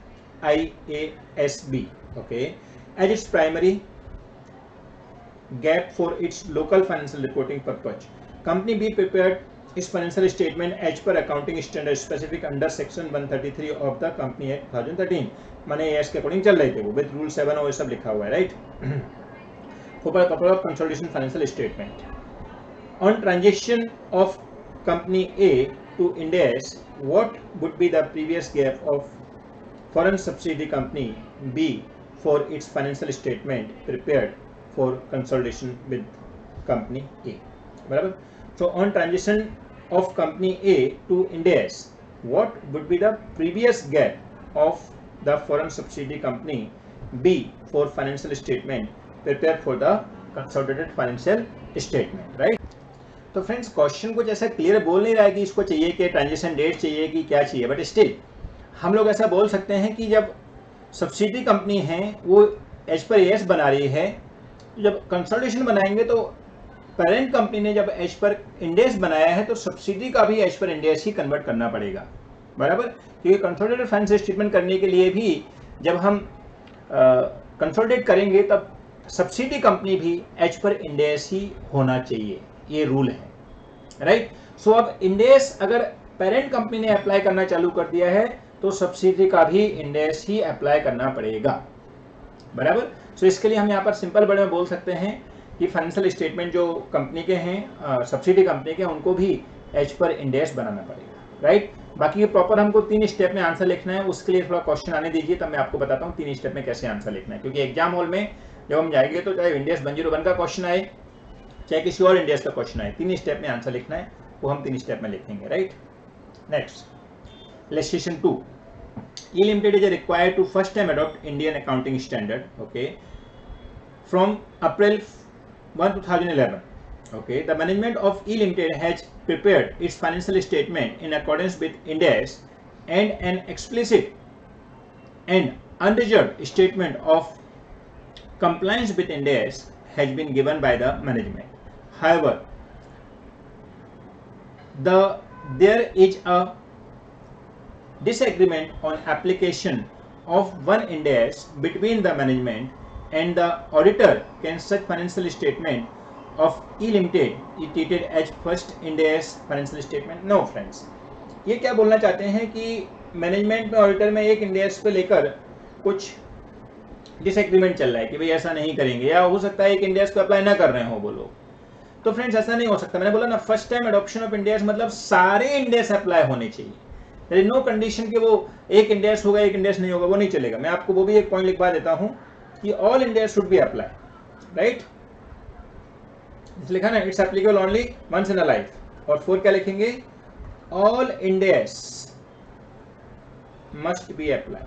IASB, okay, as its primary GAAP for its local financial reporting purpose. Company B prepared its financial statement as per accounting standard specific under section 133 of the Company Act 2013. माने इसके according चल रहे थे वो, with rule 7 और ये सब लिखा हुआ है, right. For purpose of consolidation financial statement. On transition of Company A to Ind AS, what would be the previous GAAP of foreign subsidiary Company B for its financial statement prepared for consolidation with company A, बराबर। So on transition of company A to Ind AS, what would be the previous GAAP of the foreign subsidiary company B for financial statement prepared for the consolidated financial statement, right? तो friends question कुछ ऐसा clear बोल नहीं रहा है कि इसको चाहिए कि ट्रांजिशन डेट चाहिए कि क्या चाहिए, बट स्टिल हम लोग ऐसा बोल सकते हैं कि जब सब्सिडी कंपनी है वो एज पर एस बना रही है, जब कंसोलिडेशन बनाएंगे तो पेरेंट कंपनी ने जब एज पर इंडेस बनाया है तो सब्सिडी का भी एज पर इंडेस ही कन्वर्ट करना पड़ेगा, बराबर। क्योंकि कंसोलिडेटेड फाइनेंशियल स्टेटमेंट करने के लिए भी जब हम कंसोलिडेट करेंगे तब सब्सिडी कंपनी भी एज पर इंडेस ही होना चाहिए, ये रूल है, राइट। सो अब इंडेस अगर पेरेंट कंपनी ने अप्लाई करना चालू कर दिया है तो सब्सिडी का भी इंडेस ही अप्लाई करना पड़ेगा, बराबर। सो इसके लिए हम यहाँ पर सिंपल वर्ड में बोल सकते हैं कि फाइनेंशियल स्टेटमेंट जो कंपनी के हैं, सब्सिडी कंपनी के, उनको भी एज पर इंडेस बनाना पड़ेगा, राइट। बाकी प्रॉपर हमको 3 स्टेप में आंसर लिखना है, उसके लिए थोड़ा क्वेश्चन आने दीजिए तब मैं आपको बताता हूँ 3 स्टेप में कैसे आंसर लिखना है। क्योंकि एग्जाम हॉल में जब हम जाएंगे तो चाहे इंडेस 101 का क्वेश्चन आए चाहे किसी और इंडेस का क्वेश्चन आए, 3 स्टेप में आंसर लिखना है, वो हम 3 स्टेप में लिखेंगे, right. Next, legislation 2, E Limited is required to first time adopt Indian accounting standard, okay, from April 1, 2011. Okay, the management of E Limited has prepared its financial statement in accordance with Ind AS, and an explicit and unreserved statement of compliance with Ind AS has been given by the management. However, there is a disagreement on application of one Ind AS between the management and the auditor. Can such financial statement of E Limited be treated as first Ind AS financial statement? No friends, ये क्या बोलना चाहते हैं कि management में auditor में एक Ind AS पे लेकर कुछ डिसएग्रीमेंट चल रहा है कि भाई ऐसा नहीं करेंगे, या हो सकता है एक Ind AS को अप्लाई ना कर रहे हो वो लोग। तो फ्रेंड्स ऐसा नहीं हो सकता, मैंने बोला ना first time adoption of Ind AS मतलब सारे Ind AS अप्लाई होने चाहिए। देयर इज नो कंडीशन कि वो एक Ind AS होगा एक Ind AS नहीं होगा, वो नहीं चलेगा। मैं आपको वो भी एक पॉइंट लिखवा देता हूं कि all Ind AS should be apply, right. लिखा ना, it's applicable only once in a life. और 4 क्या लिखेंगे, all Ind AS must be apply,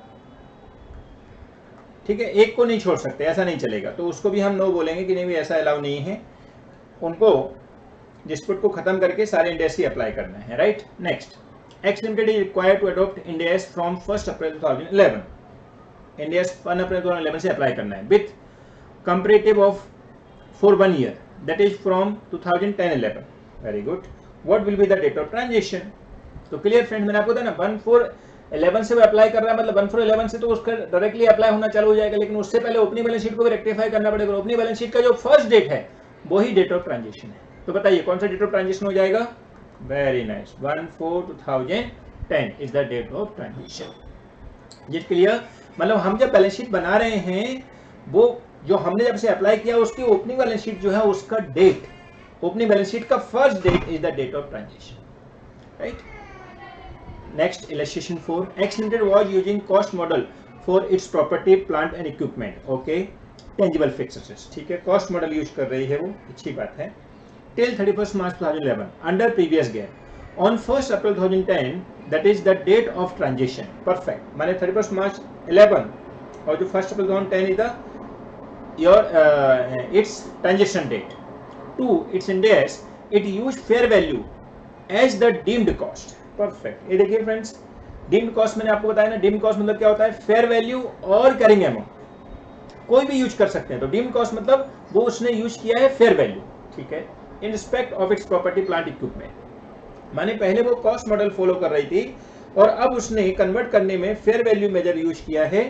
ठीक है। एक को नहीं छोड़ सकते, ऐसा नहीं चलेगा। तो उसको भी हम नो बोलेंगे कि नहीं भी ऐसा अलाउ नहीं है, उनको डिस्प्यूट को खत्म करके सारे इंड AS ही अप्लाई करना है, right. Next, X limited is required to adopt Ind AS from 1 April 2011। Ind AS 1 April 2011 से अप्लाई करना है with comparative of for 1 year, that is from 2010-11। Very good. What will be the date of transition? तो clear friend, मैंने आपको बताया ना 1/4/11 से वो अप्लाई कर रहा है, मतलब 1/4/11 से तो उसका डायरेक्टली अप्लाई होना चालू हो जाएगा, लेकिन उससे पहले ओपनिंग बैलेंस शीट को भी रेक्टिफाई करना पड़ेगा। ओपनिंग बैलेंस शीट का जो फर्स्ट डेट है वही डेट ऑफ ट्रांजिशन है। तो बताइए कौन सा डेट ऑफ ट्रांजिशन हो जाएगा? Very nice, 1/4/2010 is the date of transition. ये क्लियर? मतलब हम जब बैलेंस शीट बना रहे हैं, वो जो हमने जब से अप्लाई किया उसकी ओपनिंग बैलेंस शीट जो है उसका डेट, ओपनिंग बैलेंस शीट का first date is the date of transition, right. Next, illustration 4. X Limited was using cost model for its property, plant and equipment. Okay, tangible fixed assets. ठीक है, cost model use कर रही है वो, अच्छी बात है। Till 31st March 2011 under previous gap. On 1st April 2010, that is the date of transition. Perfect. माने 31st March 11 और जो 1st April 2010 is the your its transition date. 2. Its index it used fair value as the deemed cost. Perfect. ये देखिए friends, deemed cost मैंने आपको बताया ना, deemed cost मतलब क्या होता है? फेयर वैल्यू और कैरिंग अमाउंट कोई भी यूज कर सकते हैं। तो डीम्ड कॉस्ट मतलब वो उसने यूज किया है फेयर वैल्यू, ठीक है, in respect of its property plant equipment. माने पहले वो कॉस्ट मॉडल फॉलो कर रही थी और अब उसने कन्वर्ट करने में फेयर वैल्यू मेजर यूज किया है,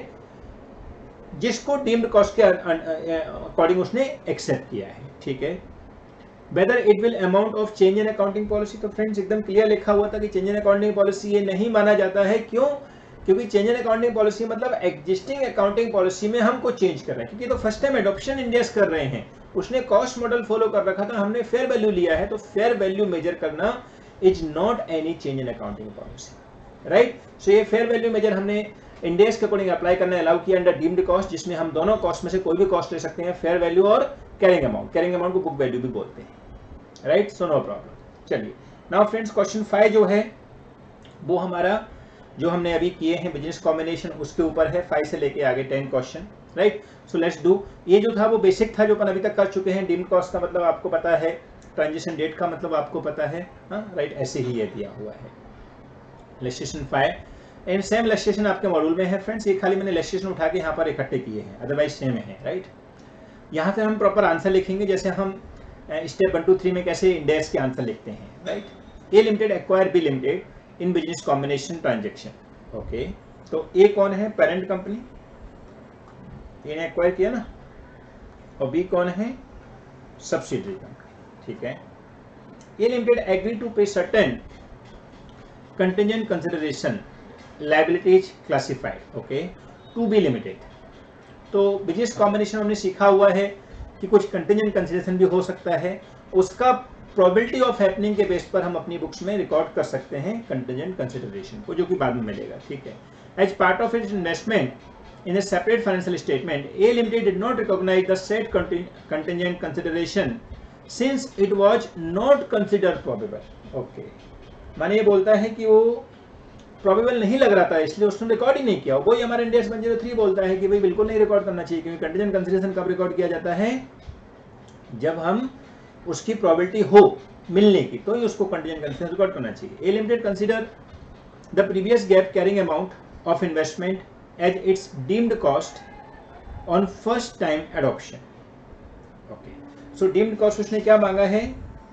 जिसको डीम्ड कॉस्ट के अकॉर्डिंग उसने एक्सेप्ट किया है, ठीक है। Whether it will amount of change in accounting policy, तो फ्रेंड्स एकदम क्लियर लिखा हुआ था कि चेंज इन अकाउंटिंग पॉलिसी ये नहीं माना जाता है। क्यों? क्योंकि चेंज इन अकाउंटिंग पॉलिसी मतलब एग्जिस्टिंग अकाउंटिंग पॉलिसी में हमको चेंज कर रहे हैं, क्योंकि तो फर्स्ट टाइम एडॉप्शन इंडिया कर रहे हैं। उसने कॉस्ट मॉडल फॉलो कर रखा था, हमने फेयर वैल्यू लिया है, तो फेयर वैल्यू मेजर करना is not any change in accounting policy, right. So ये फेयर वैल्यू मेजर हमने इंडेक्स के अकॉर्डिंग अप्लाई करना अलाउ किया अंडर डीम्ड कॉस्ट, जिसमें हम दोनों कॉस्ट में से कोई भी कॉस्ट ले सकते हैं, फेयर वैल्यू और कैरिंग अमाउंट। कैरिंग अमाउंट को बुक वैल्यू भी बोलते हैं, राइट। So no problem. चलिए नाउ फ्रेंड्स, क्वेश्चन 5 जो है वो हमारा जो हमने अभी किए हैं बिजनेस कॉम्बिनेशन उसके ऊपर है, 5 से लेके आगे 10 question, right. So let's do. ये जो था वो बेसिक था जो अपन अभी तक कर चुके हैं। डीम्ड कॉस्ट का मतलब आपको पता है, ट्रांजिशन डेट का मतलब आपको पता है, हाँ राइट, ऐसे ही ये दिया हुआ है। इलस्ट्रेशन 5 एंड सेम इलस्ट्रेशन आपके मॉड्यूल में है फ्रेंड्स, ये खाली मैंने इलस्ट्रेशन उठा के यहाँ पर इकट्ठे किए हैं, अदरवाइज सेम है, राइट। यहाँ से हम प्रॉपर आंसर लिखेंगे, जैसे हम स्टेप 1 2 3 में कैसे इंडेक्स के आंसर लिखते हैं, right. A limited acquire B limited in business combination transaction. Okay, तो ए कौन है? पेरेंट कंपनी, ए ने एक्वायर किया ना, और बी कौन है? सब्सिडरी कंपनी, ठीक है। A limited agree to pay certain contingent consideration liabilities classified, okay, to B limited. तो बिजनेस कॉम्बिनेशन हमने सीखा हुआ है कि कुछ कंटिजेंट कंसिडरेशन भी हो सकता है, उसका प्रोबेबिलिटी ऑफ हैपनिंग के बेस पर हम अपनी बुक्स में रिकॉर्ड कर सकते हैं कंटिजेंट कंसिडरेशन को, जो कि बाद में मिलेगा, ठीक है। As part of its investment in a separate financial statement, A limited did not recognise the said contingent consideration since it was not considered probable. Okay, माने ये बोलता है कि वो प्रोबेबल नहीं लग रहा था, इसलिए उसने रिकॉर्ड ही नहीं किया। वही हमारे इंडेक्स 103 बोलता है कि भाई बिल्कुल नहीं रिकॉर्ड करना चाहिए, क्योंकि कंटिजेंट कंसिडरेशन कब रिकॉर्ड किया जाता है? जब हम उसकी प्रोबेबिलिटी हो मिलने की, तो ही उसको कंटिजेंट कंसिडरेशन रिकॉर्ड करना चाहिए। A limited consider the previous GAAP carrying amount of investment as its deemed cost on first time adoption. Okay, so deemed cost उसने क्या मांगा है?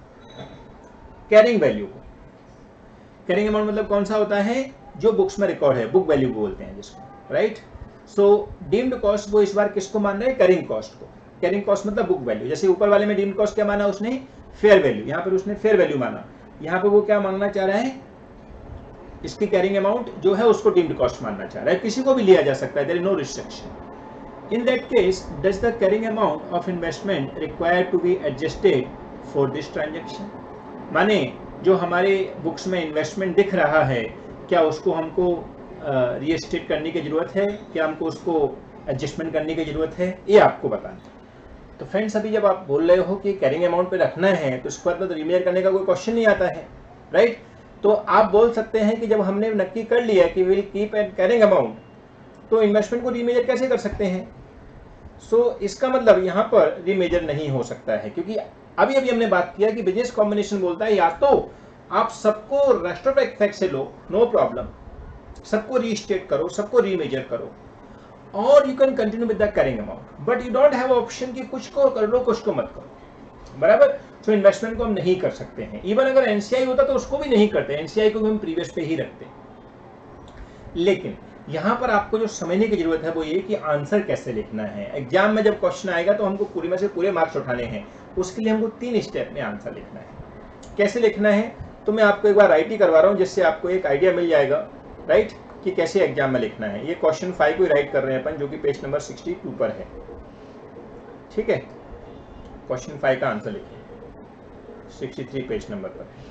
कैरिंग वैल्यू को। कैरिंग अमाउंट मतलब कौन सा होता है? जो बुक्स में रिकॉर्ड है, बुक वैल्यू बोलते हैं जिसको, राइट। सो डीम्ड कॉस्ट वो इस बार किसको मान रहे हैं? कैरिंग कॉस्ट को। कैरिंग कॉस्ट मतलब बुक वैल्यू। जैसे ऊपर वाले में डीम्ड कॉस्ट क्या माना उसने? Fair value. यहाँ पर उसने फेयर वैल्यू माना, यहाँ पे वो क्या मांगना चाह रहा है? इसकी कैरिंग अमाउंट जो है उसको डीम्ड कॉस्ट मानना चाह रहा है। किसी को भी लिया जा सकता है, there is no restriction. In that case does the carrying amount of investment required to be adjusted for this transaction. माने जो हमारे बुक्स में इन्वेस्टमेंट दिख रहा है, क्या उसको हमको रीएस्टेट करने की जरूरत है? क्या हमको उसको एडजस्टमेंट करने की जरूरत है? ये आपको बताना। तो फ्रेंड्स, अभी जब आप बोल रहे हो कि कैरिंग अमाउंट पे रखना है, तो उसके बाद रीमेजर करने का कोई क्वेश्चन नहीं आता है, राइट। तो आप बोल सकते हैं कि जब हमने नक्की कर लिया कि will keep at carrying amount, तो इन्वेस्टमेंट को रीमेजर कैसे कर सकते हैं? सो इसका मतलब यहाँ पर रीमेजर नहीं हो सकता है, क्योंकि अभी अभी हमने बात किया कि बिजनेस कॉम्बिनेशन बोलता है या तो आप सबको रेस्ट्रोस्पेक्ट इफेक्ट से लो, नो प्रॉब्लम, सबको रीस्टेट करो, सबको रीमेजर करो, और you can continue with the carrying amount, but you don't have option कि कुछ को कर लो कुछ को मत करो, बराबर। तो इन्वेस्टमेंट को हम नहीं कर सकते हैं। इवन अगर एनसीआई होता तो उसको भी नहीं करते, एनसीआई को भी हम प्रीवियस पे ही रखते हैं। लेकिन यहां पर आपको जो समझने की जरूरत है वो ये कि आंसर कैसे लिखना है। एग्जाम में जब क्वेश्चन आएगा तो हमको पूरे में से पूरे मार्क्स उठाने हैं, उसके लिए हमको 3 स्टेप में आंसर लिखना है। कैसे लिखना है तो मैं आपको एक बार राइट ही करवा रहा हूं, जिससे आपको एक आइडिया मिल जाएगा, राइट, कि कैसे एग्जाम में लिखना है। ये क्वेश्चन 5 को राइट कर रहे हैं अपन, जो कि पेज नंबर 62 पर है, ठीक है। क्वेश्चन 5 का आंसर लिखिए, 63 पेज नंबर पर है।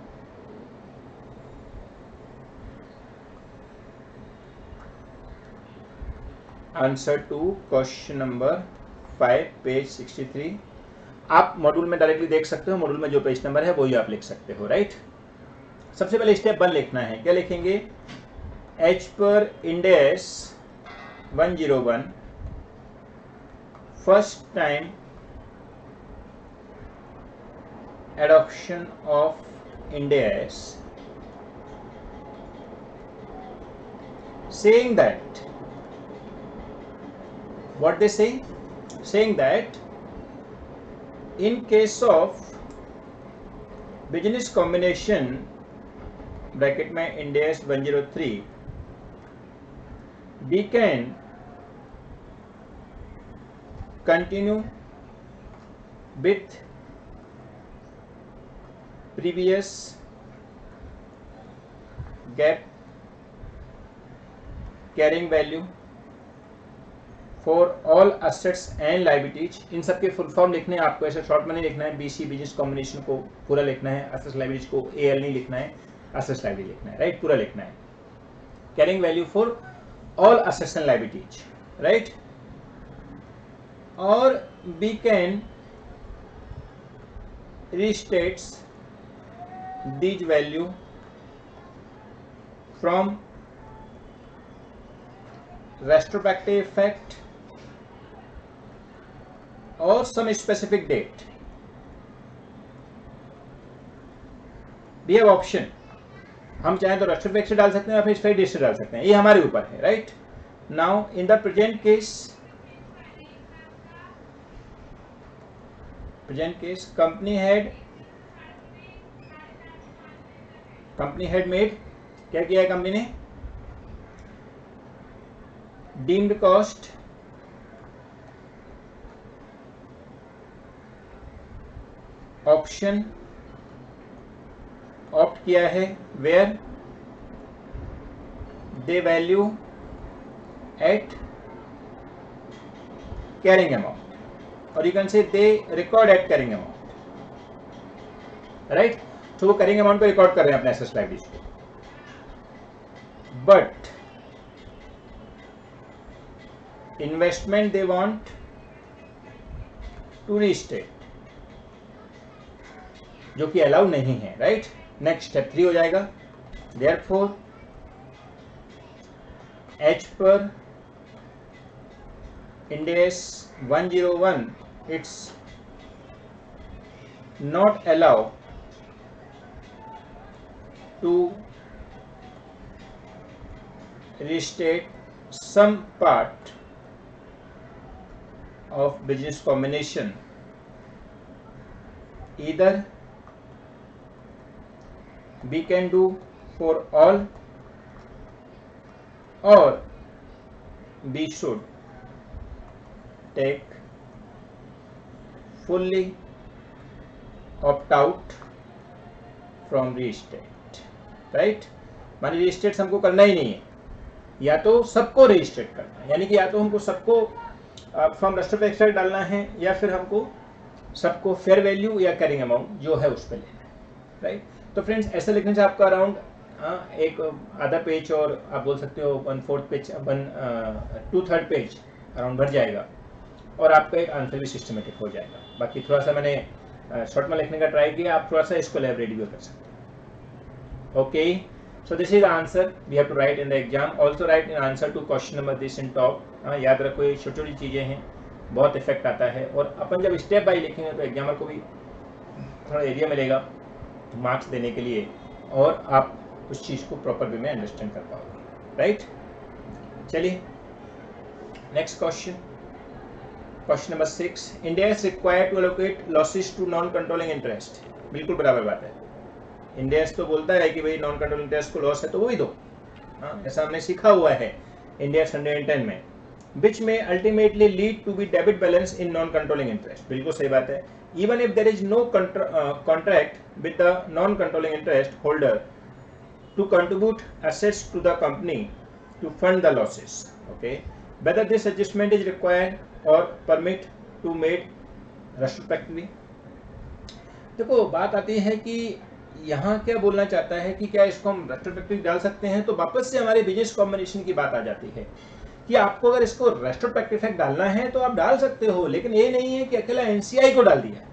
Answer to question number 5 page 63। आप मॉड्यूल में डायरेक्टली देख सकते हो, मॉड्यूल में जो पेज नंबर है वही आप लिख सकते हो, राइट। सबसे पहले स्टेप 1 लिखना है। क्या लिखेंगे? As per Ind AS 101 first time adoption of Ind AS, saying that what they say, saying that in case of business combination bracket में Ind AS 103 we can continue with previous gap carrying value for all assets and liabilities। इन सब के full form लिखने हैं आपको, ऐसे short में नहीं लिखना है। बीसी बिजनेस कॉम्बिनेशन को पूरा लिखना है, असेट्स लायबिलिटीज को एएल नहीं लिखना है, असेट्स लायबिलिटी लिखना है, राइट, पूरा लिखना है। Carrying value for all assets and liabilities, right. और we can restates these value from retrospective effect or some specific date। we have option, हम चाहें तो रेट्रोस्पेक्ट से डाल सकते हैं या फिर स्ट्रेट डेट से डाल सकते हैं, ये हमारे ऊपर है, right. Now in the present case company had made, क्या किया है कंपनी ने? डीम्ड कॉस्ट ऑप्शन ऑप्ट किया है, where they value at carrying amount, और you can say they record at carrying amount, right. तो वो कैरिंग अमाउंट को रिकॉर्ड कर रहे हैं अपने एसेट्स लायबिलिटीज को, but investment they want to restate, जो कि अलाउ नहीं है, राइट। नेक्स्ट स्टेप 3 हो जाएगा। Therefore as per Ind AS 101 it's not allow to restate some part of business combination, either we can do for all or we should take fully opt out from restate, right. मानी रजिस्ट्रेट हमको करना ही नहीं है, या तो सबको रजिस्ट्रेट करना है, यानी कि या तो हमको सबको फ्रॉम रेस्ट्रोस्पेक्ट एक्सट्रैक्ट डालना है, या फिर हमको सबको फेयर वैल्यू या कैरिंग अमाउंट जो है उस पर लेना है, राइट। तो फ्रेंड्स ऐसे लिखने से आपका अराउंड एक आधा पेज, और आप बोल सकते हो 1/4 पेज, 2/3 पेज अराउंड भर जाएगा, और आपका एक आंसर भी सिस्टमेटिक हो जाएगा। बाकी थोड़ा सा मैंने शॉर्ट में लिखने का ट्राई किया, आप थोड़ा सा इसको एलैबोरेट भी कर सकते हैं। Okay, so this is the answer we have to write in the exam. Also write in answer to question number this in top. याद रखो ये छोटी छोटी चीज़ें हैं, बहुत इफेक्ट आता है, और अपन जब स्टेप बाय लिखेंगे तो एग्जामर को भी थोड़ा एरिया मिलेगा मार्क्स देने के लिए और आप उस चीज़ को प्रॉपर वे में अंडरस्टैंड कर पाओगे, राइट। चलिए next question, question number 6, India is required to allocate losses to non controlling interest. बिल्कुल बराबर बात है, इंडिया तो बोलता है कि भाई नॉन कंट्रोलिंग इंटरेस्ट को लॉस है तो वो ही दो, ऐसा हमने सीखा हुआ है इंडिया 110 में, which may ultimately lead to be debit balance in non-controlling interest। बिल्कुल सही बात है, even if there is no contract with the non-controlling interest holder to contribute assets to the company to fund the losses, okay, whether this adjustment is required or permit to made retrospectively। देखो बात आती है कि यहाँ क्या बोलना चाहता है कि क्या इसको हम रेट्रोस्पेक्टिव डाल सकते हैं, तो वापस से हमारे बिजनेस कॉम्बिनेशन की बात आ जाती है कि आपको अगर इसको रेट्रोस्पेक्टिव इफेक्ट डालना है तो आप डाल सकते हो, लेकिन ये नहीं है कि अकेला एनसीआई को डाल दिया।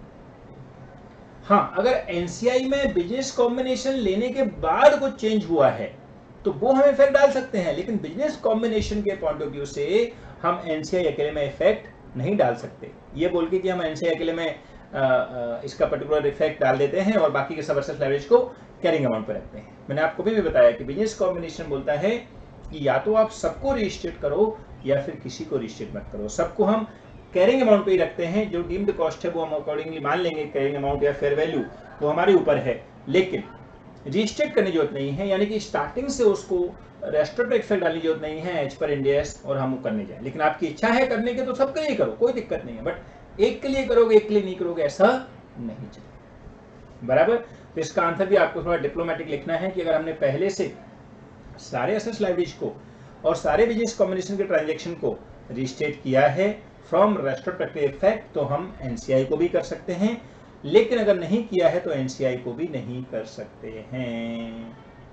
हाँ, अगर एनसीआई में बिजनेस कॉम्बिनेशन लेने के बाद कुछ चेंज हुआ है तो वो हम इफेक्ट डाल सकते हैं, लेकिन बिजनेस कॉम्बिनेशन के पॉइंट ऑफ व्यू से हम एनसीआई अकेले में इफेक्ट नहीं डाल सकते। ये बोल के कि हम एनसीआई अकेले में इसका पर्टिकुलर इफेक्ट डाल देते हैं और बाकी के सब एसेट लायबिलिटीज को कैरिंग अमाउंट पे रखते हैं। मैंने आपको भी बताया कि बिजनेस कॉम्बिनेशन बोलता है कि या तो आप सबको रजिस्ट्रेट करो या फिर किसी को रजिस्ट्रेट मत करो, सबको हम कैरिंग अमाउंट पे ही रखते हैं, जो डीम्ड कॉस्ट है वो हम अकॉर्डिंगली मान लेंगे, कैरिंग अमाउंट या फेयर वैल्यू वो हमारे ऊपर है, लेकिन रजिस्ट्रेट करने की जरूरत नहीं है, यानी कि स्टार्टिंग से उसको रेस्टोरेंट इफेक्ट डालने की जरूरत नहीं है एज पर इंड एस और हम करने जाए। लेकिन आपकी इच्छा है करने के तो सबके लिए करो, कोई दिक्कत नहीं है, बट एक के लिए करोगे एक के लिए नहीं करोगे ऐसा नहीं चाहिए, बराबर। तो इसका आंसर भी आपको थोड़ा डिप्लोमेटिक लिखना है कि अगर हमने पहले से सारे एसेट्स लायबिलिटीज को और सारे बिजनेस कॉम्बिनेशन के ट्रांजैक्शन को रजिस्ट्रेट किया है फ्रॉम रेट्रोस्पेक्टिव इफेक्ट तो हम एनसीआई को भी कर सकते हैं, लेकिन अगर नहीं किया है तो एनसीआई को भी नहीं कर सकते हैं।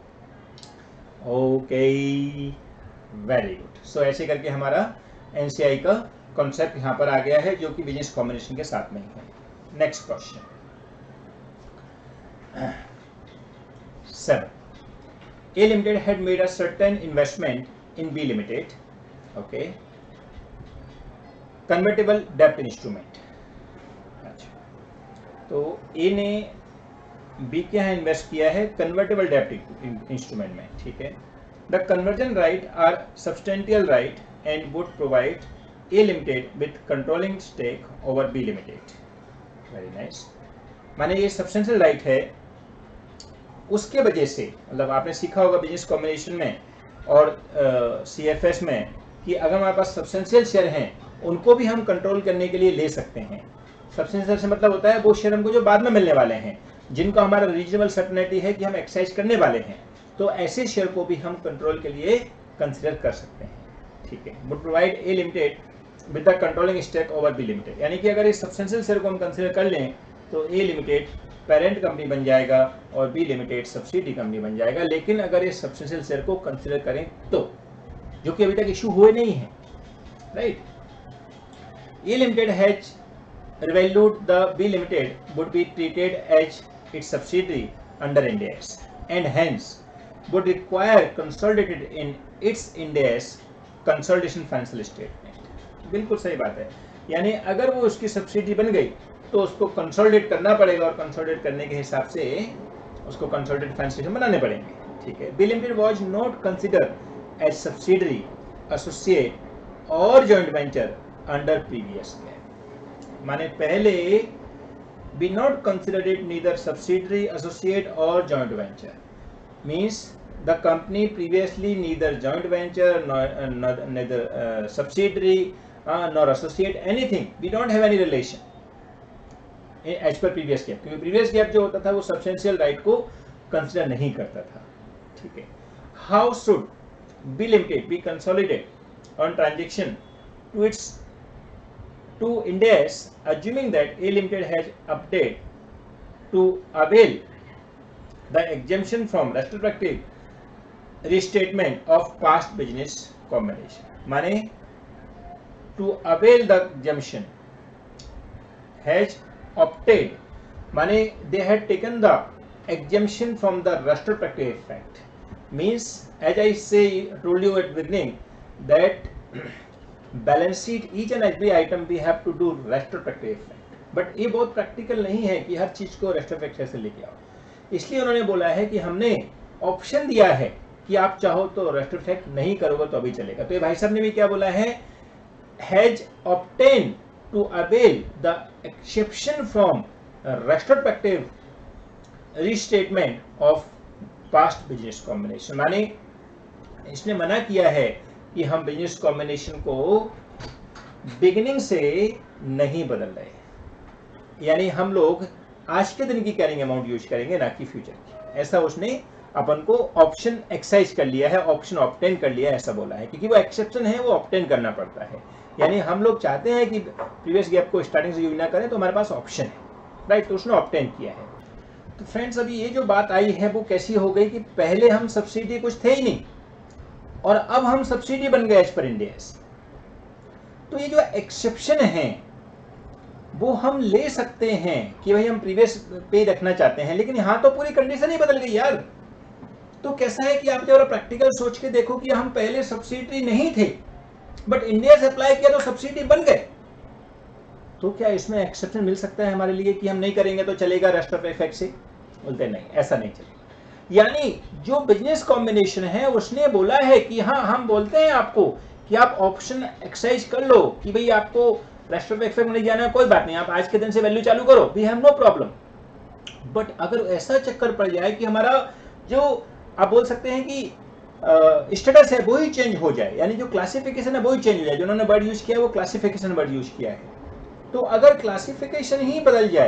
Okay, very good. सो ऐसे करके हमारा एनसीआई का कॉन्सेप्ट यहां पर आ गया है जो कि बिजनेस कॉम्बिनेशन के साथ में ही है। Next question 7, A Limited had made a certain investment in B Limited, okay, convertible debt instrument। अच्छा, तो A ने B के यहाँ इन्वेस्ट किया है कन्वर्टेबल डेब्ट इंस्ट्रूमेंट में, ठीक है। The conversion right are substantial right and would provide A Limited with controlling stake over B Limited। Very nice. माने ये सब्सटेंशियल राइट है, उसके वजह से मतलब आपने सीखा होगा बिजनेस कॉम्बिनेशन में और सीएफएस में कि अगर हमारे पास सब्सटेंशियल शेयर हैं उनको भी हम कंट्रोल करने के लिए ले सकते हैं। सब्सटेंशियल से मतलब होता है वो शेयर हमको जो बाद में मिलने वाले हैं, जिनको हमारा रीजनेबल सर्टेनिटी है कि हम एक्सरसाइज करने वाले हैं, तो ऐसे शेयर को भी हम कंट्रोल के लिए कंसिडर कर सकते हैं, ठीक है। Would provide A Limited with the controlling stake over B Limited, यानी कि अगर इस सब्सटेंशियल शेयर को हम कंसिडर कर लें तो ए लिमिटेड पेरेंट कंपनी बन जाएगा और बी लिमिटेड सब्सिडी कंपनी बन जाएगा। लेकिन अगर इस सब्सटेंशियल शेयर को कंसिडर करें तो, जो कि अभी तक इशू हुए नहीं है, right. A Limited has revalued the B Limited would be treated as its subsidiary under Ind AS and hence would require consolidated in its Ind AS consolidation financial statement। बिल्कुल सही बात है, यानी अगर वो उसकी सब्सिडी बन गई तो उसको कंसोलिडेट करना पड़ेगा और कंसोलिडेट करने के हिसाब से उसको कंसोलिडेटेड फाइनेंशियल स्टेटमेंट बनाने पड़ेंगे, ठीक है। B Limited was not considered as subsidiary, associate और joint venture under previous GAAP. माने पहले B not considered it neither subsidiary, associate और joint venture, means the company previously neither joint venture neither subsidiary nor associate anything, we don't have any relation as पर previous GAAP, क्योंकि previous GAAP जो होता था वो substantial right को consider नहीं करता था, ठीक है। How should B Limited be consolidate on transaction to its to Ind AS assuming that A Limited has opted to avail the exemption from retrospective restatement of past business combination। माने to avail the exemption has opted माने they had taken the exemption from the retrospective effect, means as I told you at beginning that balance sheet each and every item we have to do retrospective effect, but ये बहुत practical नहीं है कि हर चीज को rest of access से लेके आओ, इसलिए उन्होंने बोला है कि हमने ऑप्शन दिया है कि आप चाहो तो रेस्ट ऑफ एक्सेस नहीं करोगे तो अभी चलेगा। तो ये भाई साहब ने भी क्या बोला है, has obtain to avail the exception from retrospective restatement of past business combination, माने इसने मना किया है कि हम बिजनेस कॉम्बिनेशन को बिगिनिंग से नहीं बदल रहे, यानी हम लोग आज के दिन की कैरिंग अमाउंट यूज करेंगे ना कि फ्यूचर की। ऐसा उसने अपन को ऑप्शन एक्सरसाइज कर लिया है, ऑप्शन ऑब्टेन कर लिया है, ऐसा बोला है, क्योंकि वो एक्सेप्शन है वो ऑब्टेन करना पड़ता है। यानी हम लोग चाहते हैं कि प्रीवियस गैप को स्टार्टिंग से यूज ना करें, तो हमारे पास ऑप्शन है, राइट, तो उसने ऑब्टेन किया है। तो फ्रेंड्स अभी ये जो बात आई है वो कैसी हो गई कि पहले हम सब्सिडी कुछ थे ही नहीं और अब हम सब्सिडी बन गए एज पर इंड एस। तो ये जो एक्सेप्शन है वो हम ले सकते हैं कि भाई हम प्रीवियस पे रखना चाहते हैं, लेकिन यहां तो पूरी कंडीशन ही बदल गई यार। तो कैसा है कि आप जरा प्रैक्टिकल सोच के देखो कि हम पहले सब्सिडी नहीं थे बट इंडिया से अप्लाई किया तो सब्सिडी बन गए, तो क्या इसमें एक्सेप्शन मिल सकता है हमारे लिए कि हम नहीं करेंगे तो चलेगा रेस्ट ऑफ इफेक्ट से? बोलते नहीं, ऐसा नहीं चलेगा। यानी जो बिजनेस कॉम्बिनेशन है उसने बोला है कि हाँ हम बोलते हैं आपको कि आप ऑप्शन एक्सरसाइज कर लो कि भाई आपको रेस्ट ऑफ इफेक्ट नहीं जाना है, कोई बात नहीं, आप आज के दिन से वैल्यू चालू करो, we have no problem. But अगर ऐसा चक्कर पड़ जाए कि हमारा जो आप बोल सकते हैं कि स्टेटस है वो ही चेंज हो जाए, यानी जो क्लासिफिकेशन है वो ही चेंज हो जाए, जो उन्होंने वर्ड यूज किया है वो क्लासिफिकेशन वर्ड यूज किया है, तो अगर क्लासिफिकेशन ही बदल जाए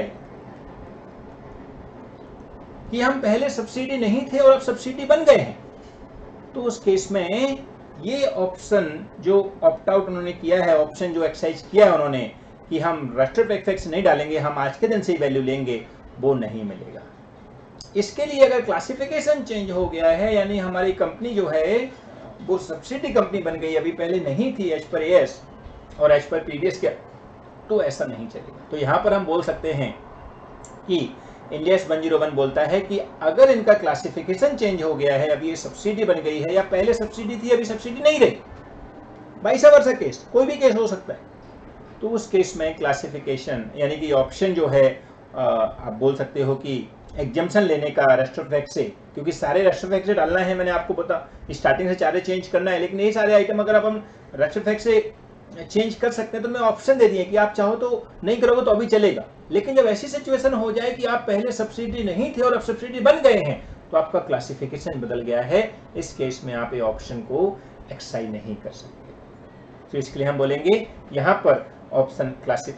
कि हम पहले सब्सिडी नहीं थे और अब सब्सिडी बन गए हैं, तो उस केस में ये ऑप्शन जो ऑप्ट आउट उन्होंने किया है, ऑप्शन जो एक्सरसाइज किया है उन्होंने कि हम रेस्ट ऑफ इफेक्ट्स नहीं डालेंगे, हम आज के दिन से ही वैल्यू लेंगे, वो नहीं मिलेगा। इसके लिए अगर क्लासिफिकेशन चेंज हो गया है, यानी हमारी कंपनी जो है वो सब्सिडी कंपनी बन गई, अभी पहले नहीं थी एज पर एएस और एज पर प्रीवियस क्या, तो ऐसा नहीं चलेगा। तो यहां पर हम बोल सकते हैं कि इंडिया 101 बोलता है कि अगर इनका क्लासिफिकेशन चेंज हो गया है, अभी ये सब्सिडी बन गई है या पहले सब्सिडी थी अभी सब्सिडी नहीं रही, वाइस वर्सा केस, कोई भी केस हो सकता है, तो उस केस में क्लासिफिकेशन यानी कि ऑप्शन जो है आप बोल सकते हो कि एग्जम्पशन लेने का रेस्ट ऑफ इफेक्ट से, क्योंकि सारे रेस्ट ऑफ इफेक्ट से डालना है, मैंने आपको बता स्टार्टिंग से सारे चेंज करना है, लेकिन ये सारे आइटम अगर आप हम रेस्ट ऑफ इफेक्ट से चेंज कर सकते हैं तो मैं ऑप्शन दे दिए कि आप चाहो तो नहीं करोगे तो अभी चलेगा। लेकिन जब ऐसी सिचुएशन हो जाए कि आप पहले सब्सिडी नहीं थे और अब सब्सिडी बन गए हैं, तो आपका क्लासिफिकेशन बदल गया है, इस केस में आप ये ऑप्शन को एक्सरसाइज नहीं कर सकते। तो इसके लिए हम बोलेंगे यहाँ पर ऑप्शन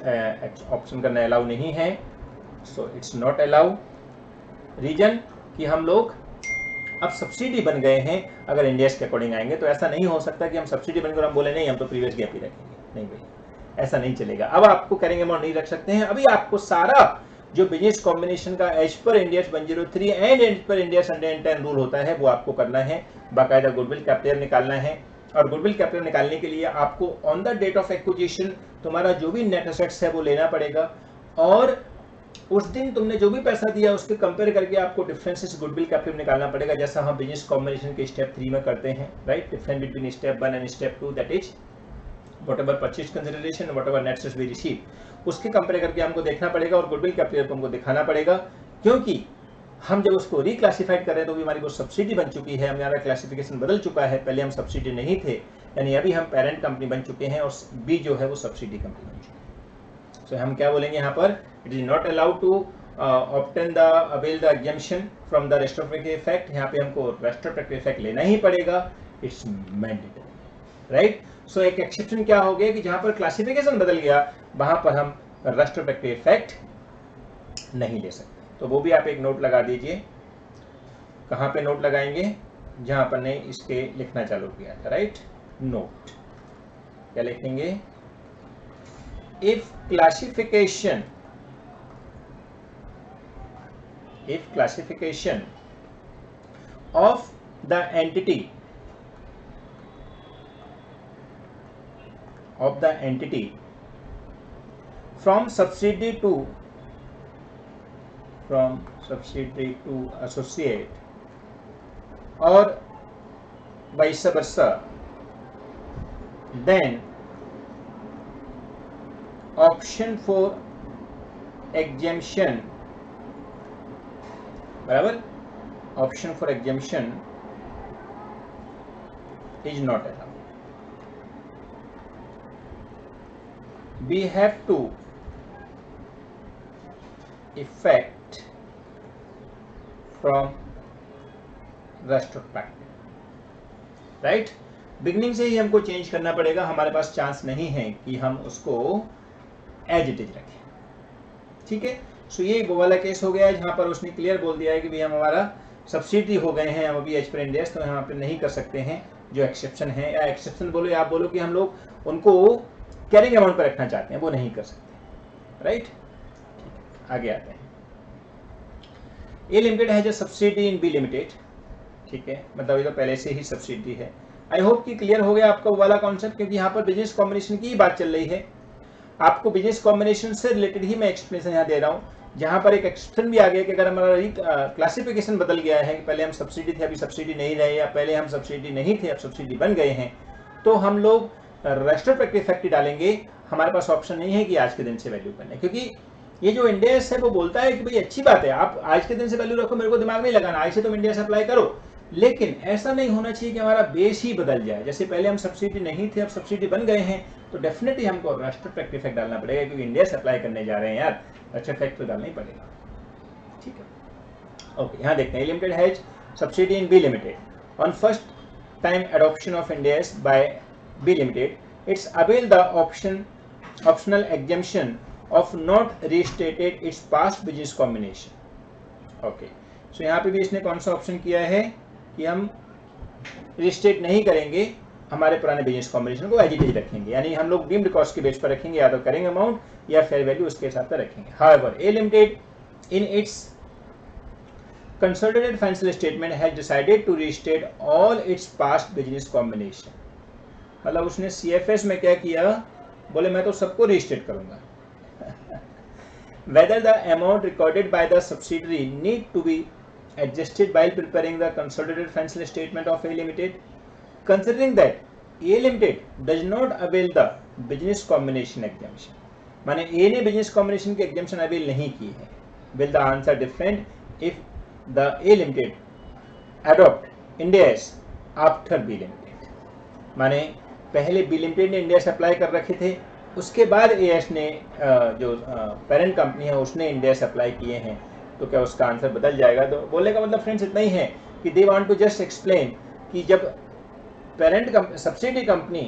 ऑप्शन करना अलाउ नहीं है, so it's not allow. Reason कि हम लोग अब सब्सिडी बन गए हैं, अगर इंडियस के अकॉर्डिंग आएंगे तो ऐसा नहीं हो सकता कि हम सब्सिडी बनकर हम बोले नहीं हम तो प्रीवियस गैप ही रखेंगे, नहीं भाई ऐसा नहीं चलेगा। अब आपको कैरिंग अमाउंट नहीं रख सकते हैं, अभी आपको सारा जो बिजनेस कॉम्बिनेशन का as per Ind AS 103 and as per Ind AS 110 rule होता है वो आपको करना है, बाकायदा गुडविल कैपिटल निकालना है, और गुडविल कैपिटल निकालने के लिए आपको on the date of acquisition तुम्हारा जो भी नेट एसेट्स है वो लेना पड़ेगा, और उस दिन तुमने जो भी पैसा दिया उसके कंपेयर करके आपको डिफरेंसेस गुडविल कैपिटल निकालना पड़ेगा, जैसा हम बिजनेस कॉम्बिनेशन के स्टेप 3 में करते हैं, right, difference between step 1 and step 2, that is whatever purchase consideration whatever net assets we receive, उसके कंपेयर करके हमको देखना पड़ेगा और गुडविल कैपिटल को हमको दिखाना पड़ेगा, क्योंकि हम जब उसको रिक्लासिफाइड कर रहे हैं तो भी हमारी वो सब्सिडी बन चुकी है, हमारा क्लासिफिकेशन बदल चुका है, पहले हम सब्सिडी नहीं थे, यानी अभी हम पेरेंट कंपनी बन चुके हैं और बी जो है वो सब्सिडी कंपनी बन चुकी है। So, हम क्या बोलेंगे यहाँ पर, it is not allowed to obtain the avail the exemption from the retrospective effect, यहाँ पे हमको रेट्रोस्पेक्टिव इफेक्ट लेना ही पड़ेगा, इट्स मैंडेटरी, राइट। सो एक एक्सेप्शन क्या हो गया कि जहाँ पर क्लासिफिकेशन बदल गया वहां पर हम रेट्रोस्पेक्टिव इफेक्ट नहीं ले सकते, तो वो भी आप एक नोट लगा दीजिए। कहाँ पे नोट लगाएंगे, जहां पर ने इसके लिखना चालू किया था, राइट, नोट क्या लिखेंगे, if classification of the entity from subsidiary to associate or vice versa, then option for exemption, बराबर, option for exemption is not allowed. We have to effect from retrospective, right. Beginning से ही हमको change करना पड़ेगा, हमारे पास chance नहीं है कि हम उसको एज इट इज रखें. ठीक है. सो ये वो वाला केस हो गया है जहां पर उसने क्लियर बोल दिया है कि भाई हम हमारा सब्सिडी हो गए हैं हम अभी एज पर इंड एस, तो यहाँ पे नहीं कर सकते हैं. जो एक्सेप्शन है, या एक्सेप्शन बोलो या आप बोलो कि हम लोग उनको कैरिंग अमाउंट पर रखना चाहते हैं, वो नहीं कर सकते. राइट. आगे आते हैं. ए लिमिटेड है जो सब्सिडी इन बी लिमिटेड. ठीक है, मतलब ये तो पहले से ही सब्सिडी है. आई होप कि क्लियर हो गया आपका वो वाला कॉन्सेप्ट, क्योंकि यहाँ पर बिजनेस कॉम्बिनेशन की बात चल रही है. आपको बिजनेस कॉम्बिनेशन से रिलेटेड ही मैं एक्सप्लेनेशन यहाँ दे रहा हूँ, जहाँ पर एक एक्सेप्शन भी आ गया कि अगर हमारा क्लासिफिकेशन बदल गया है, पहले हम सब्सिडी थे अभी सब्सिडी नहीं रहे, या पहले हम सब्सिडी नहीं थे अब सब्सिडी बन गए हैं, तो हम लोग रेट्रोस्पेक्टिव इफेक्ट डालेंगे. हमारे पास ऑप्शन नहीं है कि आज के दिन से वैल्यू करना है, क्योंकि ये जो इंड एस है वो बोलता है कि भाई अच्छी बात है आप आज के दिन से वैल्यू रखो, मेरे को दिमाग नहीं लगाना, आज से तुम इंड एस अप्लाई करो. लेकिन ऐसा नहीं होना चाहिए कि हमारा बेस ही बदल जाए. जैसे पहले हम सब्सिडी नहीं थे अब सब्सिडी बन गए हैं, तो डेफिनेटली हमको रेट्रोस्पेक्टिव इफेक्ट डालना पड़ेगा, क्योंकि इंड एस अप्लाई करने जा रहे हैं यार, अच्छा इफेक्ट तो डालना ही पड़ेगा. ठीक है. ओके, यहाँ देखते हैं. Limited has subsidy in B Limited on first time adoption of Ind AS by B Limited, it's avail the optional exemption of not restated its past business combination. Okay, so यहाँ पे भी इसने कौन सा option किया है कि हम रिस्टेट नहीं करेंगे, हमारे पुराने बिजनेस कॉम्बिनेशन को एज इट इज रखेंगे, यानी हम लोग डीम्ड कॉस्ट के बेस पर रखेंगे, या तो करेंगे अमाउंट या फेयर वैल्यू उसके हिसाब से रखेंगे. However, A Limited in its consolidated financial statement has decided to restate all its past business combination. मतलब उसने CFS में क्या किया, बोले मैं तो सबको रिस्टेट करूंगा. Whether the amount recorded by the subsidiary need to be adjusted while preparing the consolidated financial statement of A Limited, considering that A Limited does not avail the business combination exemption. माने A ने business combination की exemption avail नहीं की है. Will the answer different if the A Limited adopt Ind AS after B Limited? माने पहले B Limited ने Ind AS apply कर रखे थे, उसके बाद एएस ने जो पेरेंट कंपनी है उसने इंड एस अप्लाई किए हैं, तो क्या उसका आंसर बदल जाएगा? तो बोलने का मतलब फ्रेंड्स इतना ही है कि they want to just explain कि जब पेरेंट सब्सिडी कंपनी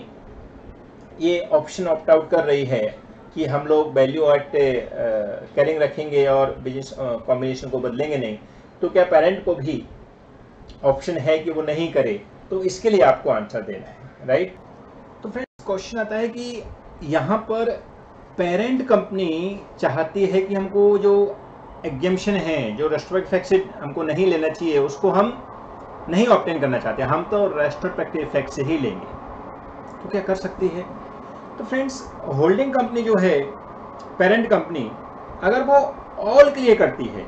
ये ऑप्शन ऑप्ट आउट कर रही है कि हम लोग वैल्यू एट कैरिंग रखेंगे और बिजनेस कॉम्बिनेशन को बदलेंगे नहीं, तो क्या पेरेंट को भी ऑप्शन है कि वो नहीं करे? तो इसके लिए आपको आंसर देना है. राइट. तो फ्रेंड्स क्वेश्चन आता है कि यहाँ पर पेरेंट कंपनी चाहती है कि हमको जो एग्जेम्पशन है, जो रेट्रोस्पेक्टिव इफेक्ट हमको नहीं लेना चाहिए, उसको हम नहीं ऑब्टेन करना चाहते, हम तो रेट्रोस्पेक्टिव इफेक्ट से ही लेंगे. तो क्या कर सकती है? तो फ्रेंड्स होल्डिंग कंपनी जो है, पेरेंट कंपनी, अगर वो ऑल के लिए करती है,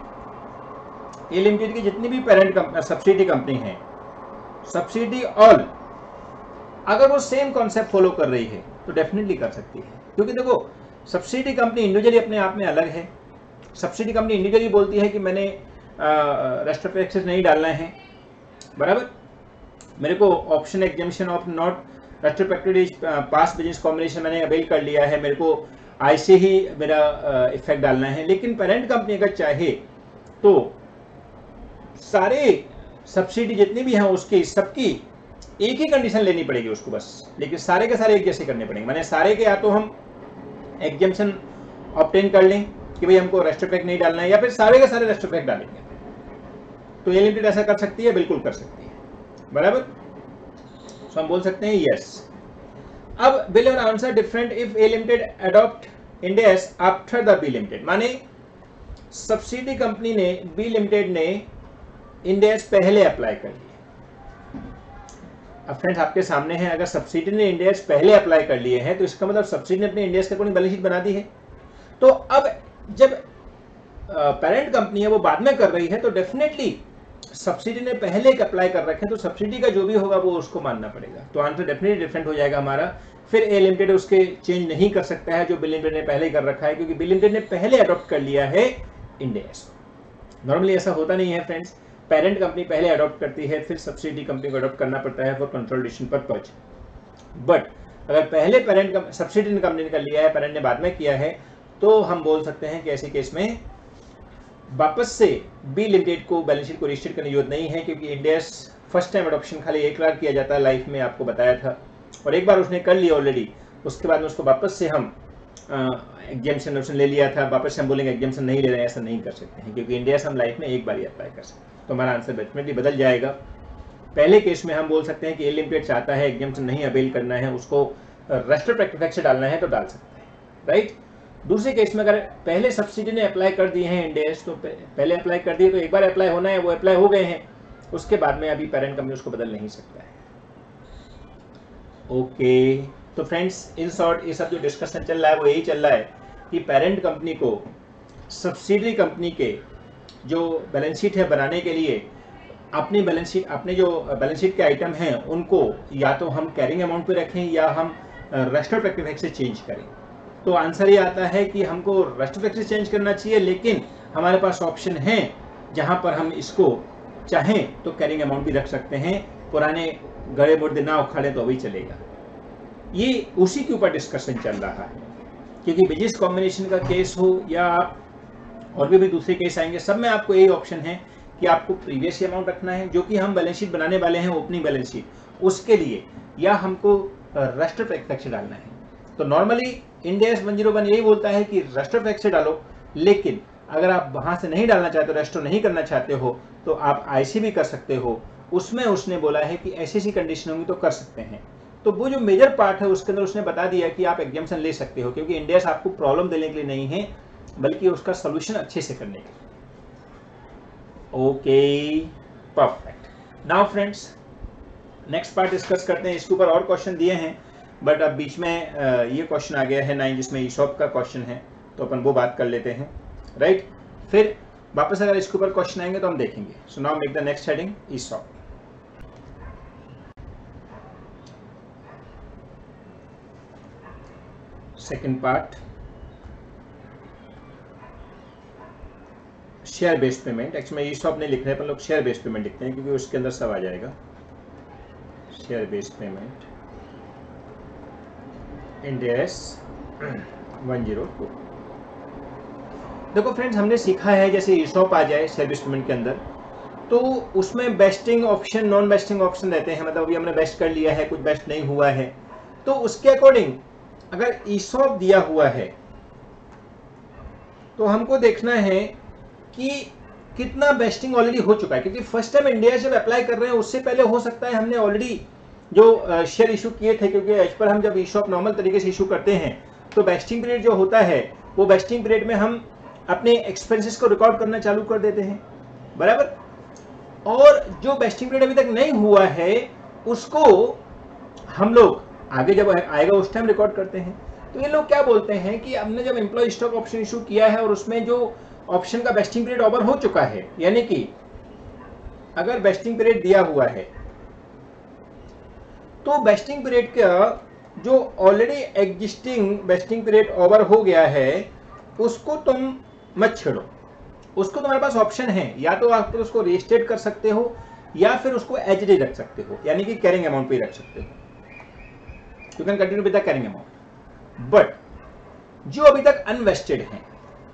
ए लिमिटेड की जितनी भी पेरेंट सब्सिडी कंपनी है, सब्सिडी ऑल, अगर वो सेम कॉन्सेप्ट फॉलो कर रही है तो डेफिनेटली कर सकती है. क्योंकि देखो सब्सिडी कंपनी इंडिविजुअली अपने आप में अलग है. सब्सिडी कंपनी इंडिविजुअली बोलती है कि मैंने रेट्रोस्पेक्टिव एक्सेस नहीं डालना है, बराबर, मेरे को option exemption of not retrospective past business combination मैंने अवेल कर लिया है, मेरे को ऐसे ही मेरा इफेक्ट डालना है. लेकिन पेरेंट कंपनी अगर चाहे तो सारे सब्सिडी जितनी भी हैं उसकी सबकी एक ही कंडीशन लेनी पड़ेगी उसको बस, लेकिन सारे के सारे एक जैसे करने पड़ेंगे. माने सारे के या तो हम एग्जेम्पशन ऑब्टेन कर लें कि भाई हमको रेट्रोस्पेक्ट नहीं डालना है, या फिर सारे के सारे रेट्रोस्पेक्ट डालेंगे. तो ए लिमिटेड ऐसा कर सकती है, बिल्कुल कर सकती है, बराबर. तो हम बोल सकते हैं यस. अब will your answer different if A Limited adopt Ind AS after the B Limited? माने सब्सिडी कंपनी ने, बी लिमिटेड ने इंड एस पहले अप्लाई कर लिया. अब फ्रेंड्स आपके सामने है, अगर सब्सिडी ने इंड एस पहले अप्लाई कर लिए हैं तो इसका मतलब सब्सिडी ने अपने इंड एस के अकॉर्डिंग बैलेंस शीट बना दी है. तो अब जब पेरेंट कंपनी है वो बाद में कर रही है, तो डेफिनेटली सब्सिडी ने पहले एक अप्लाई कर रखे तो सब्सिडी का जो भी होगा वो उसको मानना पड़ेगा। तो आंसर डेफिनेटली डिफरेंट हो जाएगा हमारा। फिर ए लिमिटेड उसके चेंज नहीं कर सकता है जो बी लिमिटेड ने पहले कर रखा है, क्योंकि बी लिमिटेड ने पहले अडॉप्ट कर लिया है इंड एस। नॉर्मली ऐसा होता नहीं है फ्रेंड्स, पेरेंट कंपनी पहले अडॉप्ट करती है, फिर सब्सिडी कंपनी को अडॉप्ट करना पड़ता है फॉर कंसोलिडेशन पर्पज। बट अगर पहले पेरेंट सब्सिडी कंपनी ने कर लिया है, पेरेंट ने बाद में किया है, तो हम बोल सकते हैं कि ऐसे केस में वापस से बी लिमिटेड को बैलेंस शीट को रजिस्टर करने की जरूरत नहीं है, क्योंकि Ind AS first time adoption खाली एक बार किया जाता है लाइफ में, आपको बताया था, और एक बार उसने कर लिया ऑलरेडी, उसके बाद में उसको वापस से हम एग्जाम्पशन ले लिया था, वापस से हम बोलेंगे एग्जाम्पशन नहीं ले रहे हैं, ऐसा नहीं कर सकते हैं, क्योंकि इंड एस हम लाइफ में एक बार ही अप्लाई कर सकते हैं। तो हमारा आंसर डेफिनेटली बदल जाएगा। पहले केस में हम बोल सकते हैं कि ए लिमिटेड चाहता है एग्जाम्पशन नहीं अवेल करना है, उसको रेस्ट्रोस्पेक्टिव इफेक्ट से डालना है तो डाल सकते हैं, राइट। दूसरे केस में अगर पहले सब्सिडी ने अप्लाई कर दिए हैं इंड एस, तो पहले अप्लाई कर दिए तो एक बार अप्लाई होना है, वो अप्लाई हो गए हैं, उसके बाद में अभी पेरेंट कंपनी उसको बदल नहीं सकता है। ओके, तो फ्रेंड्स इन शॉर्ट ये सब जो डिस्कशन चल रहा है वो यही चल रहा है कि पेरेंट कंपनी को सब्सिडरी कंपनी के जो बैलेंस शीट है बनाने के लिए अपनी बैलेंस शीट, अपने जो बैलेंस शीट के आइटम हैं उनको या तो हम कैरिंग अमाउंट पे रखें या हम रेस्ट्रोस्पेक्टिव इफेक्ट से चेंज करें। तो आंसर ये आता है कि हमको रेस्ट्रोस्पेक्टिव से चेंज करना चाहिए, लेकिन हमारे पास ऑप्शन है जहां पर हम इसको चाहें तो कैरिंग अमाउंट भी रख सकते हैं, पुराने गड़े मुर्दे ना उखाड़े तो भी चलेगा। ये उसी के ऊपर डिस्कशन चल रहा है, क्योंकि बिजनेस कॉम्बिनेशन का केस हो या आप और भी दूसरे केस आएंगे, सब में आपको यही ऑप्शन है कि आपको प्रीवियस अमाउंट रखना है जो कि हम बैलेंस शीट बनाने वाले हैं, ओपनिंग बैलेंस शीट, उसके लिए, या हमको रेस्ट्रोस्पेक्टिव से डालना है। तो नॉर्मली इंड एस 101 यही बोलता है कि रेस्ट्रोस्पेक्टिव से डालो, लेकिन अगर आप वहां से नहीं डालना चाहते हो, रेस्ट्रो नहीं करना चाहते हो, तो आप आईसी भी कर सकते हो। उसमें उसने बोला है कि ऐसी ऐसी कंडीशन होंगी तो कर सकते हैं। तो वो जो मेजर पार्ट है उसके अंदर उसने बता दिया कि आप एग्जाम्पशन ले सकते हो, क्योंकि इंड एस आपको प्रॉब्लम देने के लिए नहीं है, बल्कि उसका सोल्यूशन अच्छे से करने के लिए। Okay, perfect. Now friends next part discuss करते हैं। इसके ऊपर और क्वेश्चन दिए हैं, बट अब बीच में ये क्वेश्चन आ गया है 9 जिसमें ईशॉप का क्वेश्चन है, तो अपन वो बात कर लेते हैं, राइट। फिर वापस अगर इसके ऊपर क्वेश्चन आएंगे तो हम देखेंगे। So now make the next heading ESOP. Second part, share based payment. Actually में ईशॉप नहीं लिख रहे, अपन लोग शेयर बेस्ड पेमेंट लिखते हैं, क्योंकि उसके अंदर सब आ जाएगा। Share based payment Ind AS 102। देखो फ्रेंड्स, हमने सीखा है जैसे ईशॉप आ जाए शेयर बेस्ड पेमेंट के अंदर, तो उसमें vesting option, non vesting option रहते हैं। मतलब अभी हमने बेस्ट कर लिया है, कुछ बेस्ट नहीं हुआ है, तो उसके अकॉर्डिंग अगर ईशॉप दिया हुआ है तो हमको देखना है कि कितना बेस्टिंग ऑलरेडी हो चुका है, क्योंकि फर्स्ट टाइम इंडिया जब अप्लाई कर रहे हैं उससे पहले हो सकता है हमने ऑलरेडी जो शेयर इशू किए थे, क्योंकि एज पर हम जब ईशॉप नॉर्मल तरीके से इशू करते हैं तो बेस्टिंग पीरियड जो होता है वो बेस्टिंग पीरियड में हम अपने एक्सपेंसेस को रिकॉर्ड करना चालू कर देते हैं, बराबर। और जो बेस्टिंग पीरियड अभी तक नहीं हुआ है उसको हम लोग आगे जब आएगा उस टाइम रिकॉर्ड करते हैं। तो ये लोग क्या बोलते हैं कि हमने जब एम्प्लॉय स्टॉक ऑप्शन इशू किया है और उसमें जो ऑप्शन का वेस्टिंग पीरियड ओवर हो चुका है, यानी कि अगर वेस्टिंग पीरियड दिया हुआ है तो वेस्टिंग पीरियड का जो already existing vesting period over हो गया है उसको तुम मत छेड़ो। उसको तुम्हारे पास ऑप्शन है, या तो आप उसको रिस्टेट कर सकते हो या फिर उसको एज इट इज रख सकते हो, यानी कि कैरिंग अमाउंट पे रख सकते हो। You can continue with the carrying amount. But जो अभी तक अनवेस्टेड हैं,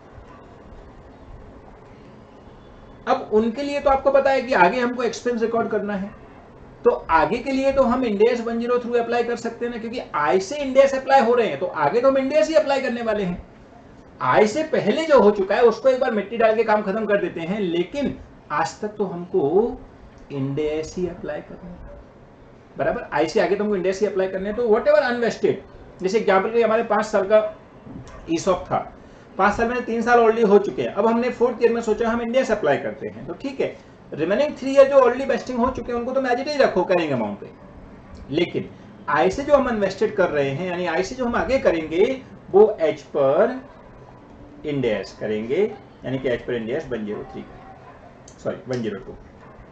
अब उनके लिए तो आपको पता है कि आगे हमको एक्सपेंस रिकॉर्ड करना है, तो आगे के लिए तो हम इंड एस 103 थ्रू अप्लाई कर सकते हैं ना, क्योंकि आई से इंड एस अप्लाई हो रहे हैं, तो आगे तो हम इंड एस ही अप्लाई करने वाले हैं। आई से पहले जो हो चुका है उसको एक बार मिट्टी डाल के काम खत्म कर देते हैं, लेकिन आज तक तो हमको इंड एस ही अप्लाई करना है, बराबर। आई से आगे तो हमको इंड एस ही अप्लाई करने हैं। तो वट एवर अनवेस्टेड, जैसे एग्जाम्पल के हमारे 5 साल का ईसॉप था, 5 साल में 3 साल ऑलरेडी हो चुके हैं, अब हमने 4th ईयर में सोचा हम इंड एस अप्लाई करते हैं, तो ठीक है, रिमेनिंग 3 ईयर जो ऑलरेडी वेस्टिंग हो चुके हैं उनको तो एज इट इज रखो कैरिंग अमाउंट पे। लेकिन आई से जो हम इन्वेस्टेड कर रहे हैं, यानी आई से जो हम आगे करेंगे वो एज पर इंड एस करेंगे, यानी कि as per Ind S 103, sorry 102।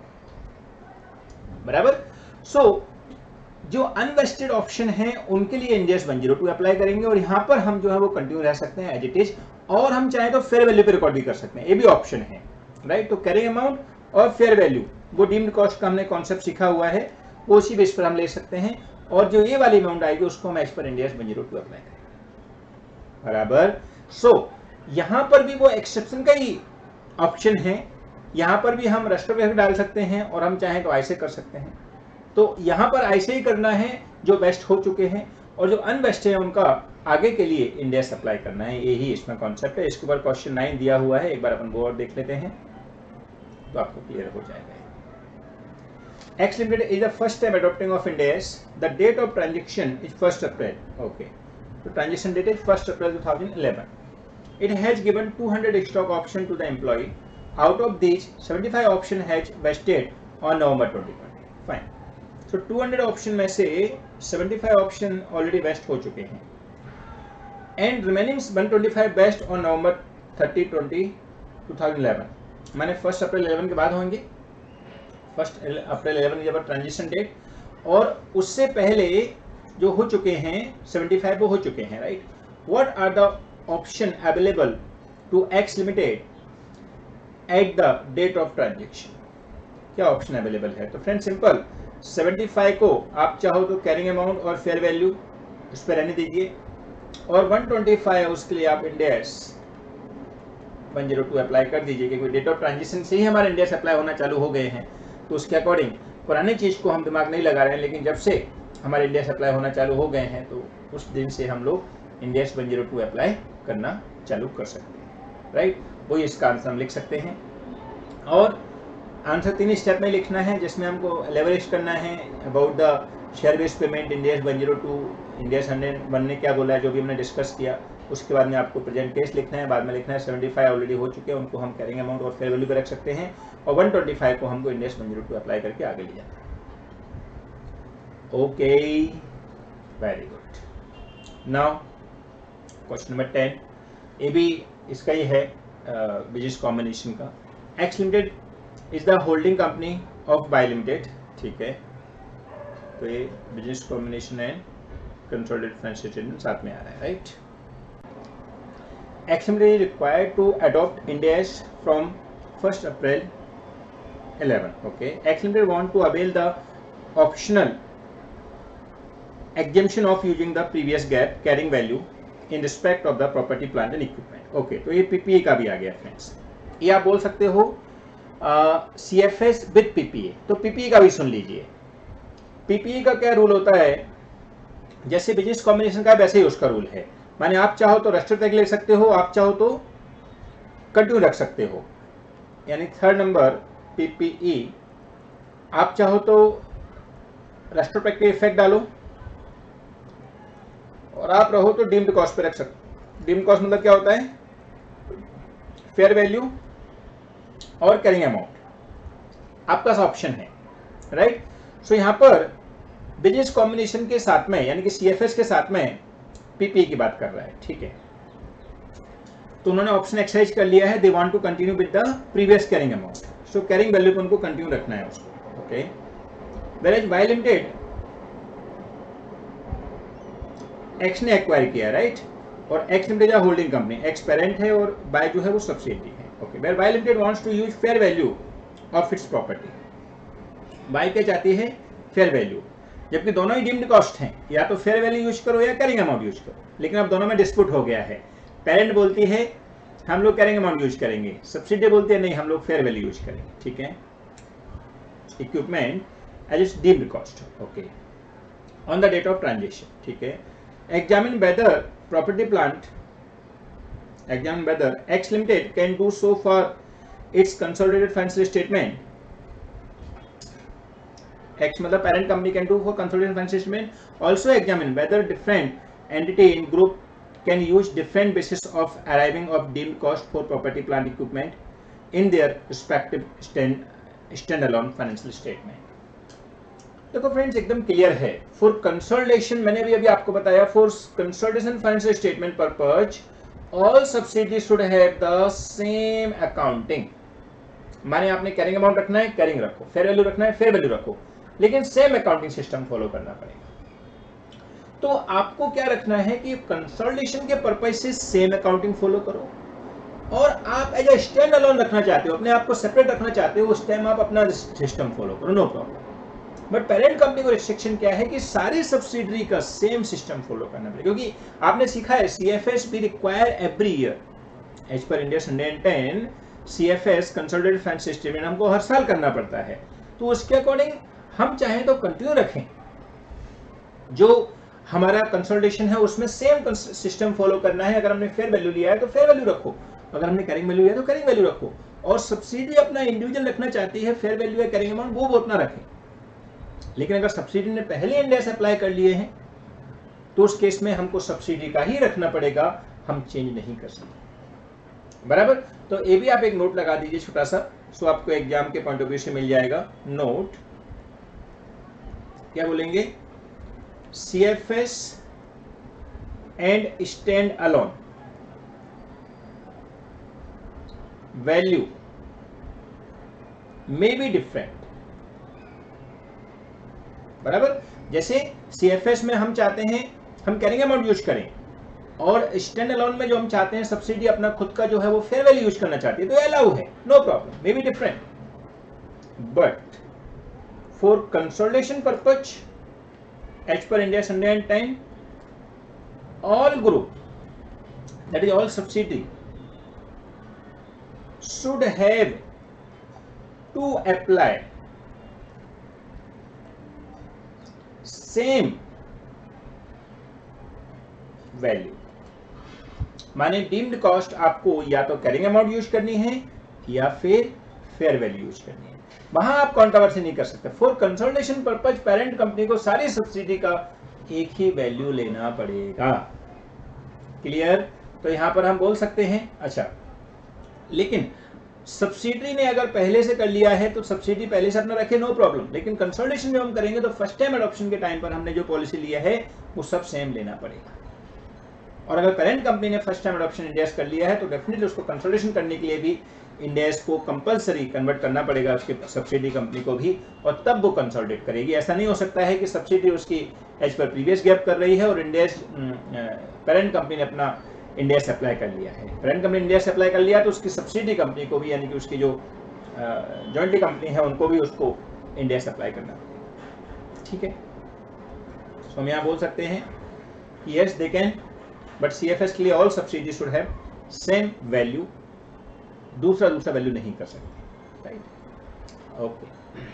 बराबर। सो जो अनवेस्टेड ऑप्शन है उनके लिए इंड एस 102 अप्लाई करेंगे और यहाँ पर हम जो है वो कंटिन्यू रह सकते हैं एज इट इज, और हम चाहें तो फेयर वैल्यू पे रिकॉर्ड भी कर सकते हैं, ये भी ऑप्शन है, राइट। तो कैरिंग अमाउंट और फेयर वैल्यू, वो डीम्ड कॉस्ट का हमने कॉन्सेप्ट सीखा हुआ है, वो उसी बेस पर हम ले सकते हैं, और जो ये वाली अमाउंट आएगी उसको हम as per Ind AS 102 apply करेंगे, बराबर। सो यहाँ पर भी वो एक्सेप्शन का ही ऑप्शन है, यहाँ पर भी हम रेस्टोरेंट डाल सकते हैं और हम चाहें तो ऐसे कर सकते हैं। तो यहाँ पर ऐसे ही करना है जो वेस्ट हो चुके हैं, और जो अनवेस्ट है उनका आगे के लिए इंड एस अप्लाई करना है, यही इसमें कॉन्सेप्ट है। इसके ऊपर क्वेश्चन 9 दिया हुआ है, एक बार अपन वो और देख लेते हैं तो आपको क्लियर हो जाएगा। X Limited is the first time adopting of Ind AS. The date of transaction is 1st April. Okay. The transaction date is 1st April 2011. It has given 200 stock option to the employee. Out of these, 75 option has vested on November 2020. Fine. So 200 option में से 75 option already vest हो चुके हैं. And remaining 125 vest on November 30, 2011. माने 1st अप्रैल 11 के बाद होंगे, 1st अप्रैल 11 जब ट्रांजिशन डेट, और उससे पहले जो हो चुके हैं 75 वो हो चुके हैं, right. What are the option available to X Limited at the date of transaction, क्या ऑप्शन अवेलेबल है? तो फ्रेंड सिंपल, 75 को आप चाहो तो कैरिंग अमाउंट और फेयर वैल्यू उस पर रहने दीजिए, और 125 उसके लिए आप इंड एस 102 अप्लाई कर दीजिए, क्योंकि डेट ऑफ ट्रांजिशन से ही हमारे इंड एस अप्लाई होना चालू हो गए हैं। तो उसके अकॉर्डिंग पुराने चीज़ को हम दिमाग नहीं लगा रहे हैं, लेकिन जब से हमारे इंड एस अप्लाई होना चालू हो गए हैं तो उस दिन से हम लोग इंड एस 102 अप्लाई करना चालू कर सकते हैं, राइट। वही इसका आंसर हम लिख सकते हैं, और आंसर 3 स्टेप में लिखना है, जिसमें हमको एलेबोरेट करना है about the share based payment Ind AS 102, Ind AS 101 ने क्या बोला है, जो भी हमने डिस्कस किया। उसके बाद में आपको प्रेजेंट केस लिखना है, बाद में लिखना है 75 ऑलरेडी हो चुके हैं, उनको हम कैरिंग अमाउंट और फेयर वैल्यू पे रख सकते हैं, और 125 को हमको इंड एस 102 अप्लाई करके आगे ले जाना है। Okay, very good. Now question number 10, ये भी इसका ही है बिजनेस कॉम्बिनेशन का। X limited is the holding company of Y Limited, ठीक है। तो ये बिजनेस कॉम्बिनेशन है, कंसोलिडेटेड फाइनेंशियल स्टेटमेंट साथ में आ रहा है, right. X Limited is required to adopt Ind AS from 1st April 11. Okay. X Limited want to avail the optional exemption of using the previous GAAP carrying value in respect of the property, plant and equipment. Okay. तो ये PPA का भी आ गया friends. ये आप बोल सकते हो CFS with PPA। तो PPA का भी सुन लीजिए। PPA का क्या रूल होता है? जैसे बिजनेस कॉम्बिनेशन का वैसे ही उसका रूल है। माने आप चाहो तो रेस्टर टैग ले सकते हो, आप चाहो तो कंटिन्यू रख सकते हो, यानी 3rd नंबर PPE आप चाहो तो रेस्टर टैग के इफेक्ट डालो, और आप रहो तो डीम्ड कॉस्ट पे रख सकते। डीम्ड कॉस्ट मतलब क्या होता है? फेयर वैल्यू और कैरिंग अमाउंट आपका ऑप्शन है, राइट। सो यहाँ पर बिजनेस कॉम्बिनेशन के साथ में, यानी कि CFS के साथ में PPA की बात कर रहा है, ठीक है। तो उन्होंने ऑप्शन एक्सरसाइज कर लिया है, they want to continue with the previous carrying amount, so carrying value को उनको कंटिन्यू रखना है उसको, okay. Whereas Y limited X ने एक्वायर किया, राइट, और एक्स लिमिटेड है होल्डिंग कंपनी, एक्स पेरेंट है और बाय जो है वो सब्सिडियरी है, okay. Where Y limited wants to use fair value of its property, Y क्या चाहती है? फेयर वैल्यू, जबकि दोनों ही डीम्ड कॉस्ट हैं, या तो फेयर वैल्यू यूज करो या कैरिंग अमाउंट यूज करो, लेकिन अब दोनों में डिस्प्यूट हो गया है। पेरेंट बोलती है हम लोग कैरिंग अमाउंट यूज करेंगे, सब्सिडी बोलती है नहीं हम लोग फेयर वैल्यू यूज करेंगे, ठीक है। Equipment as its deemed cost, okay, on the date of transaction, ठीक है। Examine whether property plant, examine whether X limited can do so for its consolidated financial statement. X मतलब parent company can do for consolidated financial statement. Also examine whether different entity in group can use different basis of arriving of deemed cost for property, plant, equipment in their respective standalone financial statement. देखो friends एकदम clear है। For consolidation, मैंने भी आपको बताया, for consolidation financial statement purpose all subsidy should have the same accounting. माने आपने carrying amount रखना है, कैरिंग रखो, फेयर वैल्यू रखना है, फेयर वैल्यू रखो। लेकिन सेम अकाउंटिंग सिस्टम फॉलो करना पड़ेगा। तो आपको क्या रखना है कि कंसोलिडेशन के पर्पज से सेम अकाउंटिंग फॉलो करो, और आप एज ए स्टैंड अलोन रखना चाहते हो, अपने आप को सेपरेट रखना चाहते हो, उस टाइम आप अपना सिस्टम फॉलो करो, no problem. But parent company को रिस्ट्रिक्शन क्या है कि सारी सब्सिडरी का सेम सिस्टम फॉलो करना पड़ेगा, क्योंकि आपने सीखा है CFS भी require every year as per India 110 CFS consolidated financial statement हमको हर साल करना पड़ता है। तो उसके अकॉर्डिंग हम चाहें तो कंटिन्यू रखें, जो हमारा कंसोलिडेशन है उसमें सेम सिस्टम फॉलो करना है। अगर हमने फेयर वैल्यू लिया है तो फेयर वैल्यू रखो, अगर हमने कैरिंग वैल्यू लिया है तो कैरिंग वैल्यू रखो, और सब्सिडी अपना इंडिविजुअल रखना चाहती है, फेयर वैल्यू या कैरिंग अमाउंट वो उतना रखें। लेकिन अगर सब्सिडी ने पहले इंड एस अप्लाई कर लिए हैं तो उस केस में हमको सब्सिडी का ही रखना पड़ेगा, हम चेंज नहीं कर सकते, बराबर। तो ये भी आप एक नोट लगा दीजिए छोटा सा, सो आपको एग्जाम के पॉइंट ऑफ व्यू से मिल जाएगा। नोट क्या बोलेंगे, CFS and standalone value may be different, बराबर। जैसे CFS में हम चाहते हैं हम कैरिंग अमाउंट यूज करें, और स्टैंड अलोन में जो हम चाहते हैं सब्सिडी अपना खुद का जो है वो फेयर वैल्यू यूज करना चाहती है, तो अलाउ है, no problem, may be different. But for consolidation purpose as per India 110 all group, that is all subsidiary, should have to apply same value। माने डीम्ड कॉस्ट आपको या तो कैरिंग अमाउंट यूज करनी है या फिर फेयर वैल्यू यूज करनी है, वहां आप कॉन्ट्रोवर्सी नहीं कर सकते। For consolidation purpose parent company को सारी सब्सिडी का एक ही वैल्यू लेना पड़ेगा, क्लियर। तो यहां पर हम बोल सकते हैं अच्छा, लेकिन सब्सिडी ने अगर पहले से कर लिया है तो सब्सिडी पहले से अपना रखे, नो प्रॉब्लम। लेकिन कंसोलिडेशन में हम करेंगे तो फर्स्ट टाइम एडॉप्शन के टाइम पर हमने जो पॉलिसी लिया है वो सब सेम लेना पड़ेगा। और अगर पेरेंट कंपनी ने फर्स्ट टाइम एडॉप्शन इंडिया कर लिया है तो डेफिनेटली उसको कंसोलिडेशन करने के लिए भी इंडिया को कंपलसरी कन्वर्ट करना पड़ेगा उसके सब्सिडी कंपनी को भी, और तब वो कंसोलिडेट करेगी। ऐसा नहीं हो सकता है कि सब्सिडी उसकी एज पर प्रीवियस गैप कर रही है और इंडिया पेरेंट कंपनी ने अपना इंडिया से अप्लाई कर लिया है। पेरेंट कंपनी इंडिया से अप्लाई कर लिया तो उसकी सब्सिडी कंपनी को भी, यानी कि उसकी जो जॉइंटली कंपनी है उनको भी उसको इंडिया से अप्लाई करना पड़ेगा, ठीक है। तो हम यहाँ बोल सकते हैं कि yes they can, but CFS के लिए all subsidy should have same value, दूसरा वैल्यू नहीं कर सकते, right. Okay,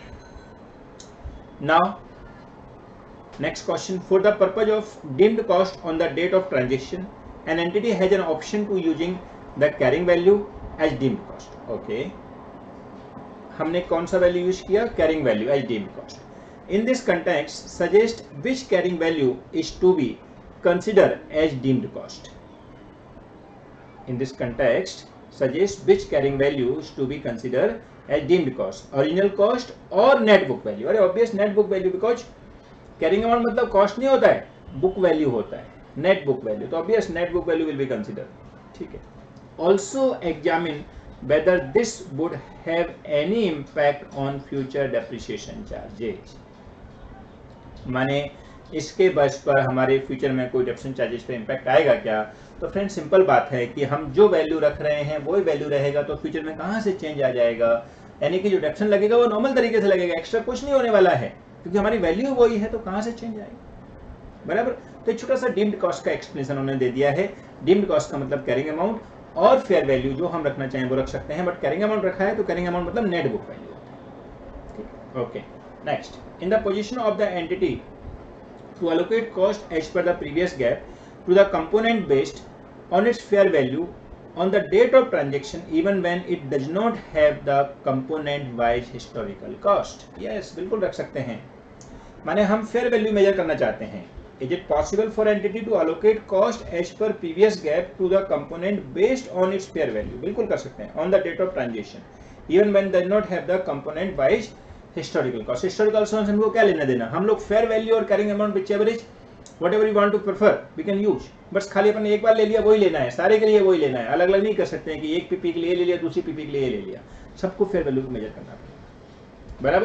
now next question, for the purpose of deemed cost on the date of transaction an entity has an option to using the carrying value as deemed cost. Okay, हमने कौन सा value use किया, carrying value as deemed cost. In this context suggest which carrying value is to be considered as deemed cost। In this context, suggest which carrying value is to be considered as deemed cost, original cost or net book value। अरे obvious net book value, because carrying amount मतलब cost नहीं होता है, book value होता है, net book value, तो obvious net book value will be considered, ठीक है। Also examine whether this would have any impact on future depreciation charges। माने इसके बस पर हमारे फ्यूचर में कोई डेप्रिसिएशन चार्जेस पे इम्पैक्ट आएगा क्या। तो फ्रेंड सिंपल बात है कि हम जो वैल्यू रख रहे हैं वही वैल्यू रहेगा, तो फ्यूचर में कहाँ से चेंज आ जाएगा, यानी कि जो डेप्रिसिएशन लगेगा वो नॉर्मल तरीके से लगेगा, एक्स्ट्रा कुछ नहीं होने वाला है, क्योंकि हमारी वैल्यू वही है, तो कहाँ से चेंज आएगा, बराबर। तो एक छोटा सा डीम्ड कॉस्ट का एक्सप्लेनेशन उन्होंने दे दिया है। डीम्ड कॉस्ट का मतलब कैरिंग अमाउंट और फेयर वैल्यू जो हम रखना चाहें वो रख सकते हैं, बट कैरिंग अमाउंट रखा है तो कैरिंग अमाउंट मतलब नेट बुक वैल्यू होता है। Okay, next, in the position of the entity to allocate cost as per the previous gap to the component based on its fair value on the date of transaction even when it does not have the component wise historical cost। yes, बिल्कुल रख सकते हैं। माने हम fair value measure करना चाहते हैं। is it possible for entity to allocate cost as per previous gap to the component based on its fair value? बिल्कुल कर सकते हैं, on the date of transaction even when does not have the component wise historical cost. Historical cost हमको क्या लेना देना, हम लोग फेयर वैल्यू और carrying amount which average whatever you want to prefer we can use, बस खाली अपन ने एक बार ले लिया वही लेना है, सारे के लिए वही लेना है, अलग अलग नहीं कर सकते हैं कि एक पीपी के लिए ले लिया दूसरी पीपी के लिए ले लिया, सबको फेयर वैल्यू मेजर करना पड़ेगा, बराबर।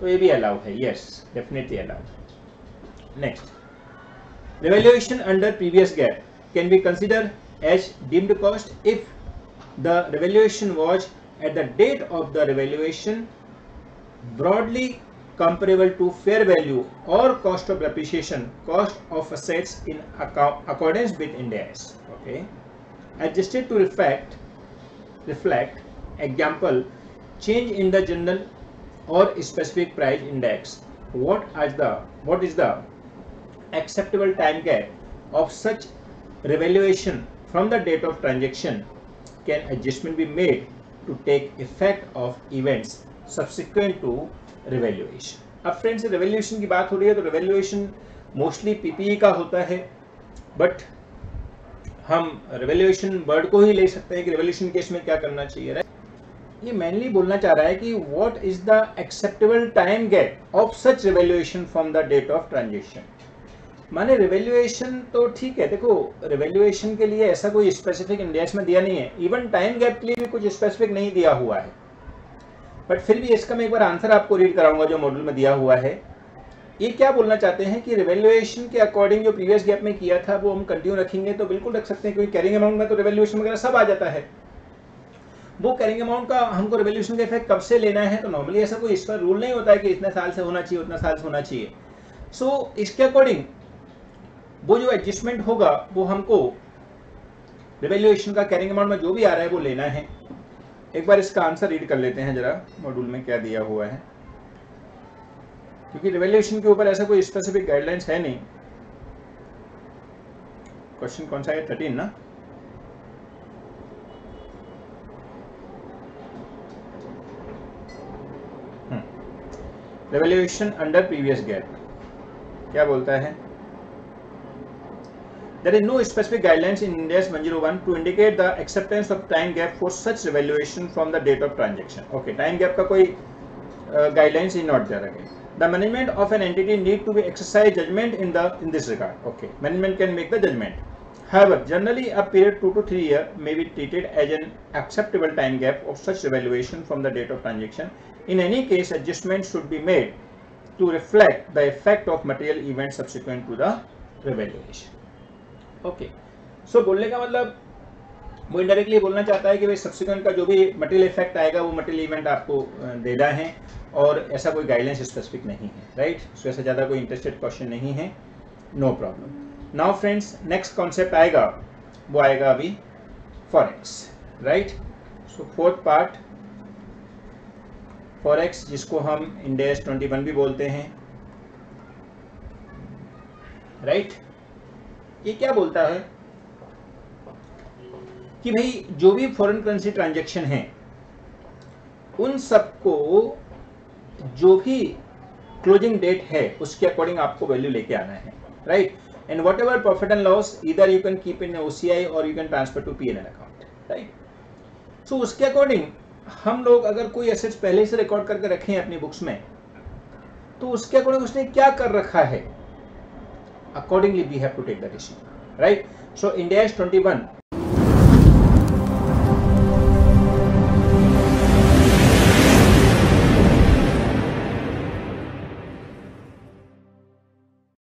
तो ये भी अलाउ है, yes definitely allow. Next, revaluation under previous gap can be considered as deemed cost if the revaluation was at the date of the revaluation broadly comparable to fair value or cost of depreciation, cost of assets in accordance with Ind AS. Okay, adjusted to reflect example change in the general or specific price index. What is the acceptable time gap of such revaluation from the date of transaction? Can adjustment be made to take effect of events subsequent to revaluation? अब friends revaluation की बात हो रही है तो revaluation mostly PPE का होता है, बट हम revaluation वर्ड को ही ले सकते हैं कि revaluation केस में क्या करना चाहिए, राइट। ये मेनली बोलना चाह रहा है कि what is the acceptable time gap of such revaluation from the date of transaction। माने रिवेल्युएशन तो ठीक है, देखो रिवेल्युएशन के लिए ऐसा कोई स्पेसिफिक इंडेक्स में दिया नहीं है, इवन टाइम गैप के लिए भी कुछ स्पेसिफिक नहीं दिया हुआ है, बट फिर भी इसका मैं एक बार आंसर आपको रीड कराऊंगा जो मॉड्यूल में दिया हुआ है। ये क्या बोलना चाहते हैं कि रिवेल्युएशन के अकॉर्डिंग जो प्रीवियस गैप में किया था वो हम कंटिन्यू रखेंगे तो बिल्कुल रख सकते हैं, क्योंकि कैरिंग अमाउंट में तो रिवेल्युएशन वगैरह सब आ जाता है। वो कैरिंग अमाउंट का हमको रिवेल्युएशन का इफेक्ट कब से लेना है, तो नॉर्मली ऐसा कोई इस पर रूल नहीं होता है कि इतने साल से होना चाहिए उतना साल से होना चाहिए। सो इसके अकॉर्डिंग वो जो एडजस्टमेंट होगा वो हमको रिवेल्युएशन का कैरिंग अमाउंट में जो भी आ रहा है वो लेना है। एक बार इसका आंसर रीड कर लेते हैं जरा मॉड्यूल में क्या दिया हुआ है, क्योंकि रिवेल्युएशन के ऊपर ऐसा कोई स्पेसिफिक गाइडलाइंस है नहीं। क्वेश्चन कौन सा है, 13 ना। रिवेल्युएशन अंडर प्रीवियस गैप क्या बोलता है? There is no specific guidelines in Ind AS 101 to indicate the acceptance of time gap for such revaluation from the date of transaction. Okay, time gap का कोई guidelines is not there again. The management of an entity need to be exercise judgment in this regard. Okay, management can make the judgment. However, generally a period 2 to 3 years may be treated as an acceptable time gap of such revaluation from the date of transaction. In any case, adjustments should be made to reflect the effect of material events subsequent to the revaluation. Okay, so बोलने का मतलब वो indirectly बोलना चाहता है कि भाई subsequent का जो भी मटेरियल इफेक्ट आएगा वो मटेरियल इवेंट आपको देना है और ऐसा कोई गाइडलाइंस स्पेसिफिक नहीं है, राइट। सो ऐसा ज़्यादा कोई इंटरेस्टेड क्वेश्चन नहीं है, no problem. Now friends, next concept आएगा वो आएगा अभी forex, right. So fourth part forex, जिसको हम इंड AS 21 भी बोलते हैं, राइट। ये क्या बोलता है कि भाई जो भी फॉरेन करेंसी ट्रांजैक्शन है उन सबको जो भी क्लोजिंग डेट है उसके अकॉर्डिंग आपको वैल्यू लेके आना है, right. And whatever profit and loss either you can keep in OCI और you can transfer to P&L account, right. So उसके अकॉर्डिंग हम लोग अगर कोई एसेट्स पहले से रिकॉर्ड करके रखें अपनी बुक्स में तो उसके अकॉर्डिंग उसने क्या कर रखा है, accordingly we have to take the decision, right? So Ind AS 21